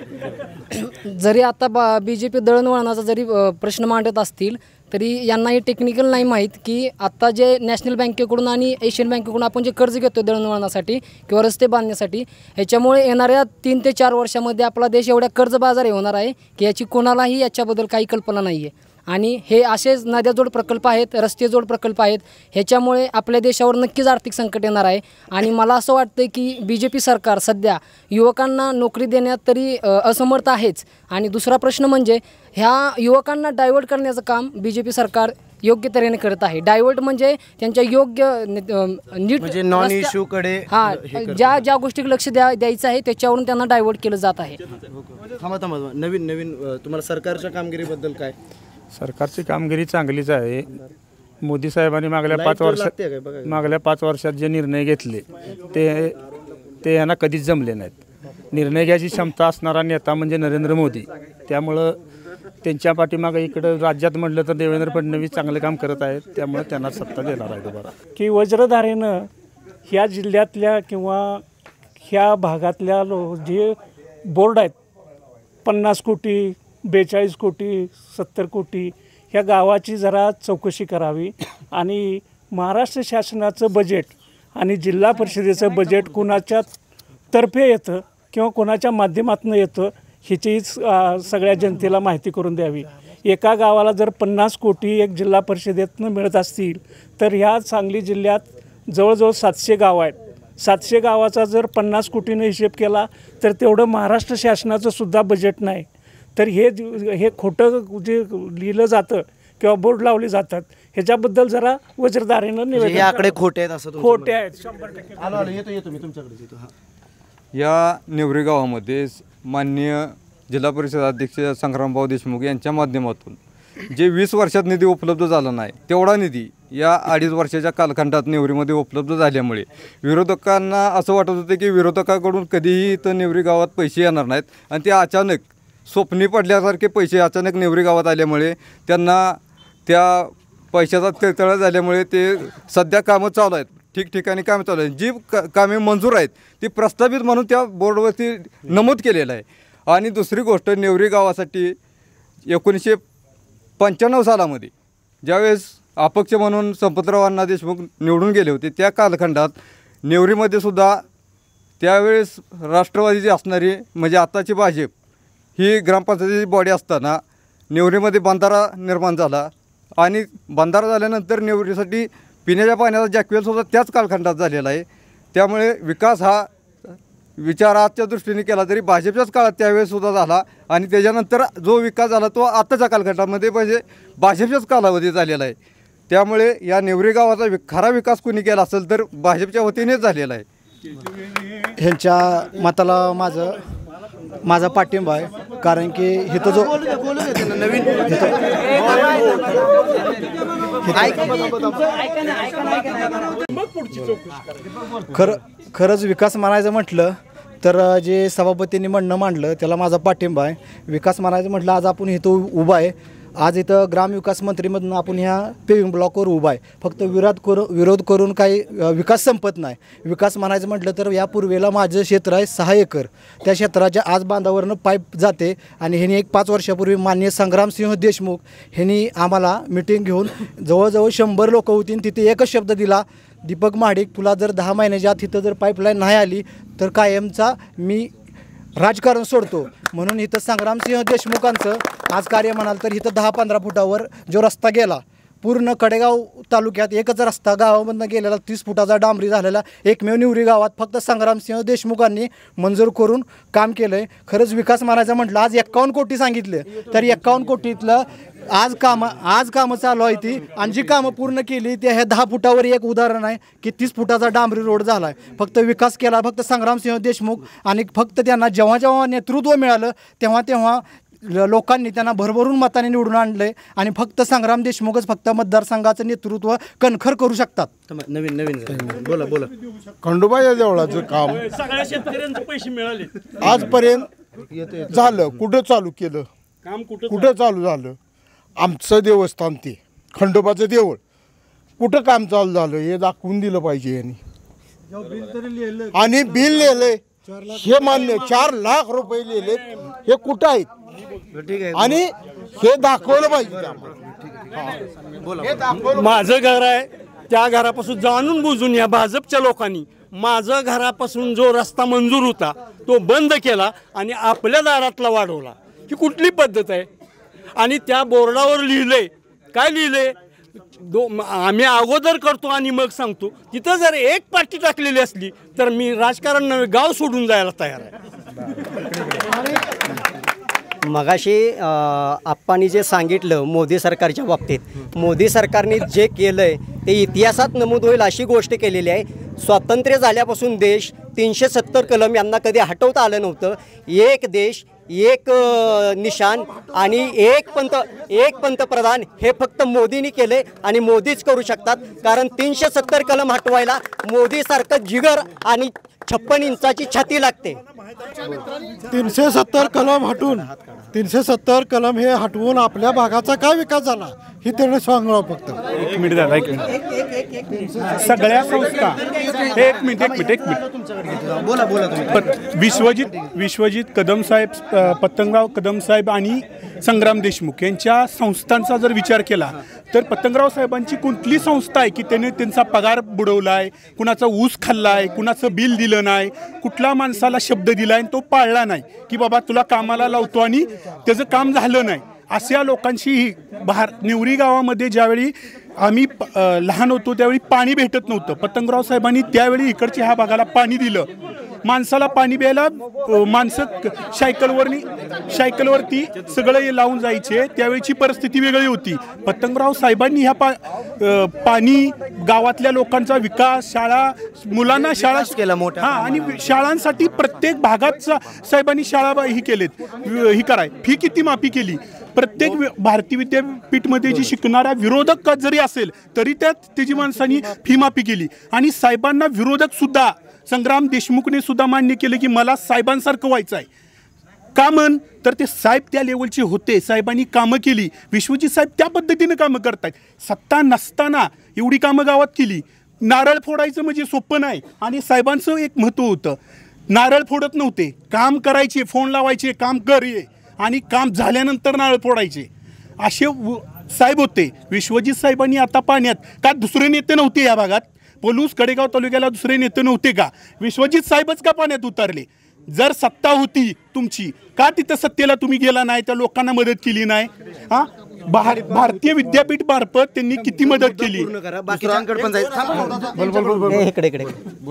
जरी आता बा बी जे पी दळणवळणाचा जरी अ, प्रश्न मांडत असतील तरी यांना हे टेक्निकल नाही माहीत की आत्ता जे नॅशनल बँकेकडून आणि एशियन बँकेकडून आपण जे कर्ज घेतो दळणवळणासाठी किंवा रस्ते बांधण्यासाठी, ह्याच्यामुळे येणाऱ्या तीन ते चार वर्षामध्ये आपला देश एवढ्या कर्जबाजारी होणार आहे की याची कोणालाही याच्याबद्दल काही कल्पना नाही आहे. आणि हे असेच नद्याजोड प्रकल्प आहेत, रस्तेजोड प्रकल्प आहेत, ह्याच्यामुळे आपल्या देशावर नक्कीच आर्थिक संकट येणार आहे. आणि मला असं वाटतं की बी जे पी सरकार सध्या युवकांना नोकरी देण्यात तरी अ, असमर्थ आहेच. आणि दुसरा प्रश्न म्हणजे ह्या युवकांना डायव्हर्ट करण्याचं काम बी जे पी सरकार योग्य तऱ्हेने करत आहे. डायव्हर्ट म्हणजे त्यांच्या योग्य अ, नीट म्हणजे नॉन रस्त्या- इश्यूकडे हां, ज्या ज्या गोष्टी लक्ष द्या द्यायचं आहे त्याच्यावरून त्यांना डायव्हर्ट केलं जात आहे. थांबा थांबा नवीन नवीन अ, तुम्हाला सरकारच्या कामगिरीबद्दल काय? सरकारची कामगिरी चांगलीच आहे. मोदी साहेबांनी मागल्या लाईट पाच तर वर्षात लागते काय बघा. मागल्या पाच वर्षात जे निर्णय घेतले ते ते यांना कधीच जमले नाहीत. निर्णय घ्यायची क्षमता असणारा नेता म्हणजे नरेंद्र मोदी. त्यामुळं त्यांच्या पाठीमागं इकडं राज्यात म्हटलं तर देवेंद्र फडणवीस चांगले काम करत आहेत. त्यामुळे त्यांना सत्ता देणार आहे दोबारा. की वज्रधारेनं ह्या जिल्ह्यातल्या किंवा ह्या भागातल्या लो जे बोर्ड आहेत पन्नास कोटी बेचाळीस कोटी सत्तर कोटी ह्या गावाची जरा चौकशी करावी. आणि महाराष्ट्र शासनाचं बजेट आणि जिल्हा परिषदेचं बजेट कुणाच्या तर्फे येतं किंवा कोणाच्या माध्यमातून येतं ह्याचीच सगळ्या जनतेला माहिती करून द्यावी. एका गावाला जर पन्नास कोटी एक जिल्हा परिषदेतनं मिळत असतील तर ह्या सांगली जिल्ह्यात जवळजवळ सातशे गावं आहेत. सातशे गावाचा जर पन्नास कोटीनं हिशेब केला तर तेवढं महाराष्ट्र शासनाचं सुद्धा बजेट नाही. तर हे हे खोटं जे लिहिलं जातं किंवा बोर्ड लावले जातात ह्याच्याबद्दल जरा वज्रधारेनं निवेदन हे आकडे खोटे आहेत असं तुमचं खोटे म्हणणं. आहेत शंभर टक्के आलो आलो येतो येतो मी तुमच्याकडे येतो. हां या नेवरी गावामध्ये माननीय जिल्हा परिषद अध्यक्ष संग्रामभाऊ देशमुख यांच्या माध्यमातून जे वीस वर्षात निधी उपलब्ध झाला नाही तेवढा निधी या अडीच वर्षाच्या कालखंडात नेवरीमध्ये उपलब्ध झाल्यामुळे विरोधकांना असं वाटत होतं की विरोधकाकडून कधीही इथं नेवरी गावात पैसे येणार नाहीत आणि ते अचानक स्वप्नी पडल्यासारखे पैसे अचानक नेवरी गावात आल्यामुळे त्यांना त्या पैशाचा तळतळा झाल्यामुळे ते सध्या कामं चालू आहेत. ठिकठिकाणी कामे चालू आहेत. जी क कामे मंजूर आहेत ती प्रस्तावित म्हणून त्या बोर्डवरती नमूद केलेलं आहे. आणि दुसरी गोष्ट नेवरी गावासाठी एकोणीसशे पंच्याण्णव सालामध्ये ज्यावेळेस अपक्ष म्हणून संपतराव अण्णा देशमुख निवडून गेले होते त्या कालखंडात नेवरीमध्ये सुद्धा त्यावेळेस राष्ट्रवादीची असणारी म्हणजे आत्ताची भाजप ही ग्रामपंचायतीची बॉडी असताना नेवरीमध्ये बंधारा निर्माण झाला आणि बंधारा झाल्यानंतर नेवरीसाठी पिण्याच्या पाण्याचा जॅकवेलसुद्धा त्याच कालखंडात झालेला आहे. त्यामुळे विकास हा विचार आजच्या दृष्टीने केला तरी भाजपच्याच काळात त्यावेळेससुद्धा झाला आणि त्याच्यानंतर जो विकास झाला तो आत्ताच्या कालखंडामध्ये म्हणजे भाजपच्याच कालावधीत झालेला आहे. त्यामुळे या नेवरी गावाचा वि खरा विकास कोणी केला असेल तर भाजपच्या वतीनेच झालेला आहे. ह्यांच्या मताला माझं माझा पाठिंबा आहे. कारण की इथं जो नवीन खरं खरंच विकास म्हणायचं म्हटलं तर जे सभापतींनी म्हणणं मांडलं त्याला माझा पाठिंबा आहे. विकास म्हणायचं म्हटलं आज आपण इथं उभा आहे. आज इथं ग्रामविकास मंत्रीमधून आपण ह्या पेविंग ब्लॉकवर उभा आहे. फक्त विरोध करू विरोध करून काही विकास संपत नाही. विकास म्हणायचं म्हटलं तर या पूर्वेला माझं क्षेत्र आहे सहा एकर. त्या क्षेत्राच्या आज बांधावरनं पाईप जाते आणि ह्यांनी एक पाच वर्षापूर्वी माननीय संग्रामसिंह देशमुख ह्यांनी आम्हाला मिटिंग घेऊन जवळजवळ शंभर लोक होती. तिथे एकच शब्द दिला, दीपक महाडिक तुला जर दहा महिन्याच्या आत इथं जर पाईपलाईन नाही आली तर कायमचा मी राजकारण सोडतो. म्हणून इथं संग्रामसिंह देशमुखांचं आज कार्य म्हणाल तर इथं दहा पंधरा फुटावर जो रस्ता गेला पूर्ण कडेगाव तालुक्यात एकच रस्ता गावामधनं गेलेला तीस फुटाचा डांबरी झालेला एकमेव निवरी गावात फक्त संग्रामसिंह देशमुखांनी मंजूर करून काम केलं आहे. खरंच विकास म्हणायचं म्हटलं आज एक्कावन्न कोटी सांगितले तर एक्कावन्न कोटीतलं आज कामं आज कामं चालू आहे ती आणि जी कामं पूर्ण केली ते हे दहा फुटावर एक उदाहरण आहे की तीस फुटाचा डांबरी रोड झाला आहे. फक्त विकास केला फक्त संग्रामसिंह देशमुख आणि फक्त त्यांना जेव्हा जेव्हा नेतृत्व मिळालं तेव्हा तेव्हा लोकांनी त्यांना भरभरून मताने निवडून आणले आणि फक्त संग्राम देशमुखच फक्त मतदारसंघाचं नेतृत्व कणखर करू शकतात. नवीन नवीन बोला बोला खंडोबाच्या देवळाचं काम सगळ्या शेतकऱ्यांचे पैसे मिळाले आजपर्यंत झालं. कुठं चालू केलं काम कुठं कुठं चालू झालं. आमचं देवस्थान ते खंडोबाचं देऊळ कुठं काम चालू झालं हे दाखवून दिलं पाहिजे यांनी. आणि बिल लिहिलंय हे मान्य चार लाख रुपये लिहिले हे कुठं आहेत आणि हे दाखवलं पाहिजे. माझं घर आहे त्या घरापासून जाणून बुजून या भाजपच्या लोकांनी माझं घरापासून जो रस्ता मंजूर होता तो बंद केला आणि आपल्या दारातला वाढवला. ही कुठली पद्धत आहे. आणि त्या बोर्डावर लिहिलंय काय लिहिलंय दो आम्ही अगोदर करतो आणि मग सांगतो. तिथं जर एक पार्टी टाकलेली असली तर मी राजकारण नव्हे गाव सोडून जायला तयार आहे. मगाशी आप्पांनी जे सांगितलं मोदी सरकारच्या बाबतीत मोदी सरकारने जे केलं आहे ते इतिहासात नमूद होईल अशी गोष्ट केलेली आहे. स्वातंत्र्य झाल्यापासून देश तीनशे सत्तर कलम यांना कधी हटवता आलं नव्हतं. एक देश एक निशान आणि एक पंत एक पंतप्रधान हे फक्त मोदींनी केले आणि मोदीच करू शकतात. कारण तीनशे सत्तर कलम हटवायला मोदीसारखं जिगर आणि छप्पन इंचाची छाती लागते. तीनशे सत्तर कलम हटवून तीनशे सत्तर कलम हे हटवून आपल्या भागाचा काय विकास झाला ही त्यांनी सांगा फक्त. एक मिनिट झाला एक मिनिट सगळ्या संस्था एक मिनिट एक मिनिट एक मिनिट बोला बोला तुम्ही. विश्वजित विश्वजित कदम साहेब पतंगराव कदम साहेब आणि संग्राम देशमुख यांच्या संस्थांचा जर विचार केला तर पतंगराव साहेबांची कुठली संस्था आहे की त्याने त्यांचा पगार बुडवला आहे, कुणाचा ऊस खाल्ला आहे, कुणाचं बिल दिलं नाही, कुठल्या माणसाला शब्द दिला आहे तो पाळला नाही की बाबा तुला कामाला लावतो आणि त्याचं काम झालं नाही. अशा लोकांशी बाहेर निवरी गावामध्ये ज्यावेळी आम्ही प अ, लहान होतो त्यावेळी पाणी भेटत नव्हतं. पतंगराव साहेबांनी त्यावेळी इकडच्या ह्या भागाला पाणी दिलं. माणसाला पाणी प्यायला अ, माणसं सायकलवरनी सायकलवरती सगळं लावून जायचे. त्यावेळीची परिस्थिती वेगळी होती. पतंगराव साहेबांनी ह्या पा अ, पाणी गावातल्या लोकांचा विकास, शाळा, मुलांना शाळा केला मोठा हां आणि शाळांसाठी प्रत्येक भागात सा- साहेबांनी शाळा ही केलेत ही कराय फी किती माफी केली. प्रत्येक वि- भारतीय विद्यापीठमध्ये जी शिकणाऱ्या विरोधक जरी असेल तरी त्यात त्याची माणसांनी फी माफी केली. आणि साहेबांना विरोधक सुद्धा संग्राम देशमुखने सुद्धा मान्य केलं की मला साहेबांसारखं व्हायचं आहे. का म्हण तर ते साहेब त्या लेवलचे होते. साहेबांनी कामं केली. विश्वजित साहेब त्या पद्धतीनं कामं करतायत. सत्ता नसताना एवढी कामं गावात केली. नारळ फोडायचं म्हणजे सोपं नाही. आणि साहेबांचं एक महत्त्व होतं, नारळ फोडत नव्हते, काम करायचे, फोन लावायचे, काम कर ये, आणि काम झाल्यानंतर नारळ फोडायचे असे व- साहेब होते. विश्वजित साहेबांनी आता पाण्यात का दुसरे नेते नव्हते या भागात? पलूस कडेगाव तालुक्याला दुसरे नेते नव्हते का? विश्वजित साहेबच का पाण्यात उतरले? जर सत्ता होती तुमची का तिथं सत्तेला तुम्ही गेला नाही? त्या लोकांना मदत केली नाही? हां भार भारतीय विद्यापीठ मार्फत त्यांनी किती मदत केली? बाकीच्यांकडे पण जायचं. इकडे इकडे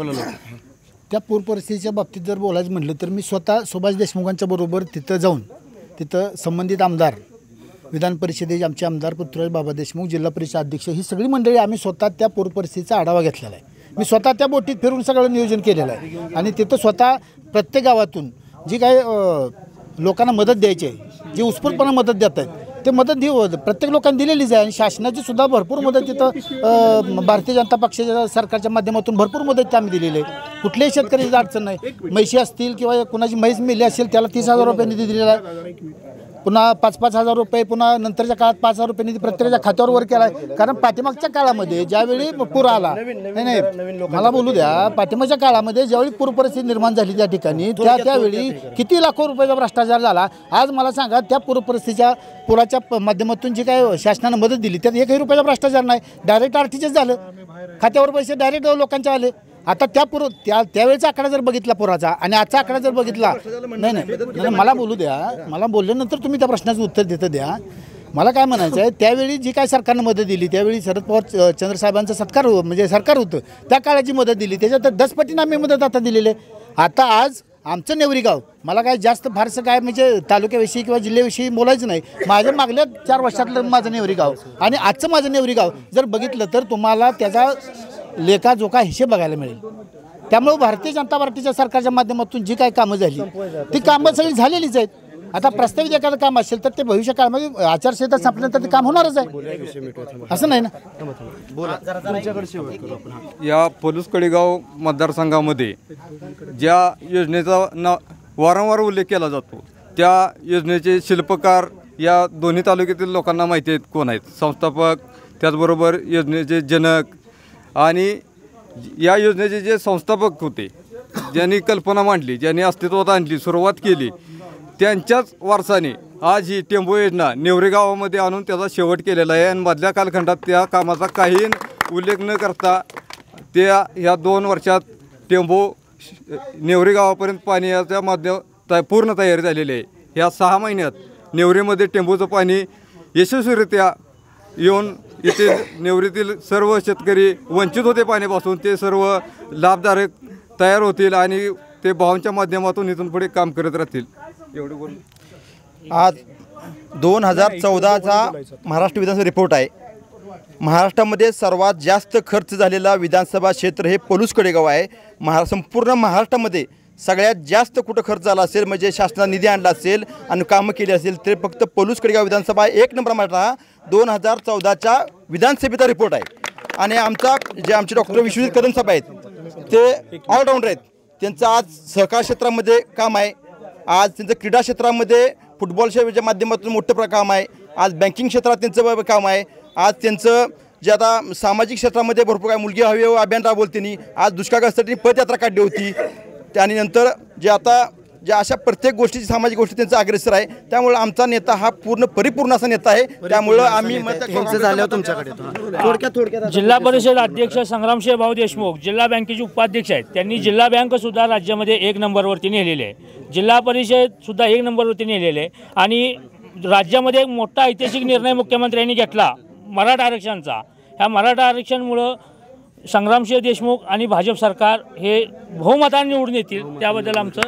त्या पूर परिस्थितीच्या बाबतीत जर बोलायचं म्हटलं तर मी स्वतः सुभाष देशमुखांच्या बरोबर तिथं जाऊन तिथं संबंधित आमदार, विधान परिषदेचे आमचे आमदार पृथ्वीराज बाबा देशमुख, जिल्हा परिषद अध्यक्ष, ही सगळी मंडळी आम्ही स्वतः त्या पूर परिस्थितीचा आढावा घेतलेला आहे. मी स्वतः त्या बोटीत फिरून सगळं नियोजन केलेलं आहे. आणि तिथं स्वतः प्रत्येक गावातून जी काही अ, लोकांना मदत द्यायची आहे, जी उत्स्फूर्तपणे मदत देत आहेत ते मदत देऊ प्रत्येक लोकांनी दिलेलीच आहे. आणि शासनाची सुद्धा भरपूर मदत तिथं अ, भारतीय जनता पक्षाच्या सरकारच्या माध्यमातून भरपूर मदत आम्ही दिलेली आहे. कुठल्याही शेतकऱ्याची अडचण नाही. म्हैशी असतील किंवा कुणाची म्हैस मेली असेल त्याला तीस हजार रुपये निधी दिलेला आहे. पुन्हा पाच पाच हजार रुपये, पुन्हा नंतरच्या काळात पाच हजार रुपये निधी प्रत्येकाच्या खात्यावर वर केला आहे. कारण पाठीमागच्या काळामध्ये ज्यावेळी पूर आला, नाही नाही मला बोलू द्या, पाठीमागच्या काळामध्ये ज्यावेळी पूर परिस्थिती निर्माण झाली त्या ठिकाणी त्या त्यावेळी किती लाखो रुपयाचा भ्रष्टाचार झाला. आज मला सांगा त्या पूर परिस्थितीच्या पुराच्या प- माध्यमातून जी काय शासनानं मदत दिली त्यात एकही रुपयाचा भ्रष्टाचार नाही. डायरेक्ट आरटीचेच झालं, खात्यावर पैसे डायरेक्ट लोकांच्या आले. आता त्या पूर त्या त्यावेळेचा आकडा जर बघितला पुराचा आणि आजचा आकडा जर बघितला, नाही नाही नाही, मला बोलू द्या, मला बोलल्यानंतर तुम्ही त्या प्रश्नाचं उत्तर देतं द्या. मला काय म्हणायचं आहे, त्यावेळी जी काय सरकारनं मदत दिली त्यावेळी शरद पवार चंद्रसाहेबांचं सत्कार हो म्हणजे सरकार होतं त्या काळाची मदत दिली, त्याच्यात दसपटीनं आम्ही मदत आता दिलेली आहे. आता आज आमचं नेवरी गाव, मला काय जास्त फारसं काय म्हणजे तालुक्याविषयी किंवा जिल्ह्याविषयी बोलायचं नाही. माझ्या मागल्या चार वर्षातलं माझं नेवरी गाव आणि आजचं माझं नेवरी गाव जर बघितलं तर तुम्हाला त्याचा लेखाजोखा हिशेब बघायला मिळेल. त्यामुळे भारतीय जनता पार्टीच्या सरकारच्या माध्यमातून जी काही कामं झाली ती कामं सगळी झालेलीच आहेत. आता प्रस्तावित एखादं काम असेल तर ते भविष्य काळामध्ये आचारसंहिता संपल्यानंतर ते काम होणारच आहे, असं नाही ना. या पलूस कडेगाव मतदारसंघामध्ये ज्या योजनेचा ना वारंवार उल्लेख केला जातो त्या योजनेचे शिल्पकार या दोन्ही तालुक्यातील लोकांना माहिती आहेत कोण आहेत, संस्थापक, त्याचबरोबर योजनेचे जनक आणि या योजनेचे जे संस्थापक होते, ज्यांनी कल्पना मांडली, ज्यांनी अस्तित्वात आणली, सुरुवात केली, त्यांच्याच वारसाने आज ही टेंबू योजना नेवरे गावामध्ये आणून त्याचा शेवट केलेला आहे. आणि मधल्या कालखंडात त्या कामाचा काही उल्लेख न करता त्या ह्या दोन वर्षात टेंबू नेवरे गावापर्यंत पाण्याच्या माध्यम त पूर्ण तयारी झालेली आहे. ह्या सहा महिन्यात नेवरेमध्ये टेंबूचं पाणी यशस्वीरित्या येऊन इथे नेवरीतील सर्व शेतकरी वंचित होते पाण्यापासून, ते सर्व लाभधारक तयार होतील आणि ते भावांच्या माध्यमातून इथून पुढे काम करत राहतील. एवढं बोल. आज दोन हजार चौदाचा महाराष्ट्र विधानसभा रिपोर्ट आहे. महाराष्ट्रामध्ये सर्वात जास्त खर्च झालेला विधानसभा क्षेत्र हे पलूस कडेगाव आहे. महा संपूर्ण महाराष्ट्रामध्ये सगळ्यात जास्त कुठं खर्च झाला असेल म्हणजे शासनाने निधी आणला असेल आणि कामं केली असेल ते फक्त पलूस कडेगाव विधानसभा एक नंबर माझा दोन हजार चौदाच्या विधानसभेचा रिपोर्ट आहे. आणि आमचा जे आमचे डॉक्टर विश्वजित कदम साहेब आहेत ते ऑलराऊंडर आहेत. त्यांचं आज सहकार क्षेत्रामध्ये काम आहे, आज त्यांचं क्रीडा क्षेत्रामध्ये फुटबॉलच्या माध्यमातून मोठं प्र काम आहे, आज बँकिंग क्षेत्रात त्यांचं काम आहे, आज त्यांचं जे आता सामाजिक क्षेत्रामध्ये भरपूर काय मुलगी हवी अभियान राबवलं त्यांनी, आज दुष्काळग्रस्तांनी पदयात्रा काढली होती. आणि नंतर जे आता ज्या अशा प्रत्येक गोष्टीची सामाजिक गोष्टी त्यांचा अग्रेसर आहे. त्यामुळे आमचा नेता हा पूर्ण परिपूर्ण असा नेता आहे. त्यामुळं आम्ही थोडक्यात थोडक्यात जिल्हा परिषद अध्यक्ष संग्रामसिंह भाऊ देशमुख जिल्हा बँकेचे उपाध्यक्ष आहेत. त्यांनी जिल्हा बँक सुद्धा राज्यामध्ये एक नंबरवरती नेलेली आहे, जिल्हा परिषद सुद्धा एक नंबरवरती नेलेले आहे. आणि राज्यामध्ये एक मोठा ऐतिहासिक निर्णय मुख्यमंत्र्यांनी घेतला मराठा आरक्षणाचा. ह्या मराठा आरक्षणामुळं संग्रामसिंह देशमुख आणि भाजप सरकार हे बहुमताने निवडून येतील, त्याबद्दल आमचं.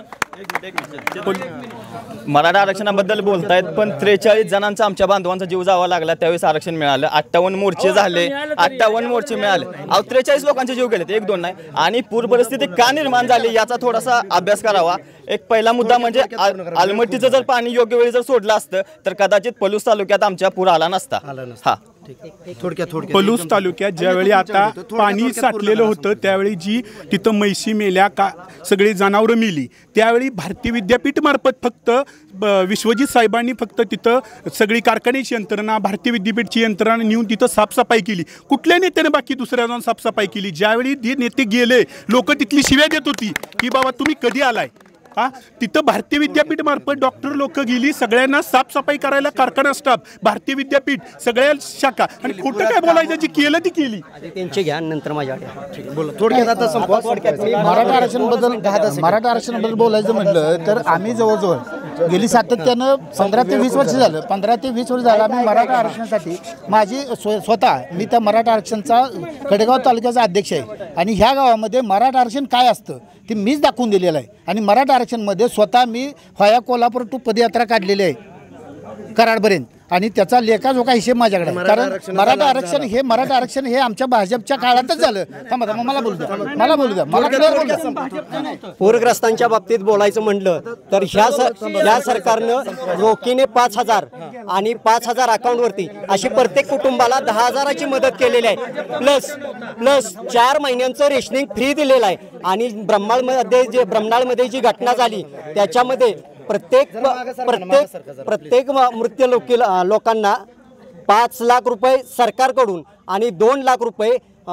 मराठा आरक्षणाबद्दल बोलतायत, पण त्रेचाळीस जणांचा आमच्या बांधवांचा जीव जावा लागला त्यावेळेस आरक्षण मिळालं. अठ्ठावन्न मोर्चे झाले, अठ्ठावन्न मोर्चे मिळाले. अहो त्रेचाळीस लोकांचे जीव गेलेत, एक दोन नाही. आणि पूर परिस्थिती का निर्माण झाली याचा थोडासा अभ्यास करावा. एक पहिला मुद्दा म्हणजे आलमट्टीचं जर पाणी योग्य वेळी जर सोडलं असतं तर कदाचित पलूस तालुक्यात आमच्या पूर आला नसता. हा थोडक्यात थोडक्यात पलूस तालुक्यात ज्यावेळी आता पाणी साठलेलं होतं त्यावेळी जी तिथं म्हैशी मेल्या का सगळी जनावरं मेली, त्यावेळी भारतीय विद्यापीठ मार्फत फक्त विश्वजित साहेबांनी फक्त तिथं सगळी कारखान्याची यंत्रणा, भारतीय विद्यापीठची यंत्रणा नेऊन तिथं साफसफाई केली. कुठल्या नेत्याने बाकी दुसऱ्या जाऊन साफसफाई केली? ज्यावेळी ते नेते गेले लोक तिथली शिव्या देत होती की बाबा तुम्ही कधी आलाय. हा तिथं भारतीय विद्यापीठ मार्फत डॉक्टर लोक गेली, सगळ्यांना साफसफाई करायला कारखाना स्टाफ, भारतीय विद्यापीठ सगळ्या शाखा. आणि खोटं काय बोलायचं, जी केलं ती केली. त्यांचे घ्या नंतर माझ्याकडे थोडक्यात आता संपवा. मराठा आरक्षणाबद्दल मराठा आरक्षणाबद्दल बोलायचं म्हटलं तर आम्ही जवळजवळ गेली सातत्यानं पंधरा ते वीस वर्ष झालं पंधरा ते वीस वर्ष झालं आम्ही मराठा आरक्षणासाठी माझी स्व स्वतः मी त्या मराठा आरक्षणचा कडेगाव तालुक्याचा अध्यक्ष आहे. आणि ह्या गावामध्ये मराठा आरक्षण काय असतं ते मीच दाखवून दिलेलं आहे. आणि मराठा आरक्षणमध्ये स्वतः मी व्हाया कोल्हापूर टू पदयात्रा काढलेली आहे कराडपर्यंत. आणि त्याचा लेखाजोखा हिशेब माझ्याकडे आहे. कारण मराठा आरक्षण हे मराठा आरक्षण हे आमच्या भाजपच्या काळातच झालं. थांबा थांबा मला बोलू द्या मला बोलू द्या मला क्लिअर बोलू द्या. पूरग्रस्तांच्या बाबतीत बोलायचं म्हटलं तर ह्या ह्या सरकारनं रोखीने पाच हजार आणि पाच हजार अकाउंटवरती अशी प्रत्येक कुटुंबाला दहा हजाराची मदत केलेली आहे. प्लस प्लस चार महिन्यांचं रेशनिंग फ्री दिलेलं आहे. आणि ब्रह्माळमध्ये जे ब्रह्मणाळमध्ये जी घटना झाली त्याच्यामध्ये प्रत्येक प्रत्येक प्रत्येक मृत्यू लोकी लोकांना पाच लाख रुपये सरकारकडून आणि दोन लाख रुपये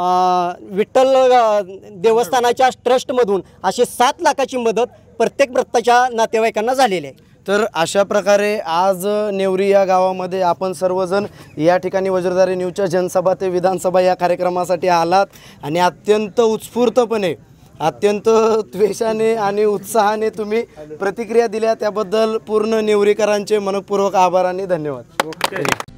विठ्ठल देवस्थानाच्या ट्रस्टमधून अशी सात लाखाची मदत प्रत्येक मृताच्या नातेवाईकांना झालेली आहे. तर अशा प्रकारे आज नेवरी या गावामध्ये आपण सर्वजण या ठिकाणी वज्रधारी न्यूजच्या जनसभा ते विधानसभा या कार्यक्रमासाठी आलात आणि अत्यंत उत्स्फूर्तपणे अत्यंत द्वेषाने आणि उत्साहाने तुम्ही प्रतिक्रिया दिल्या त्याबद्दल पूर्ण नेवरीकरांचे मनपूर्वक आभार आणि धन्यवाद.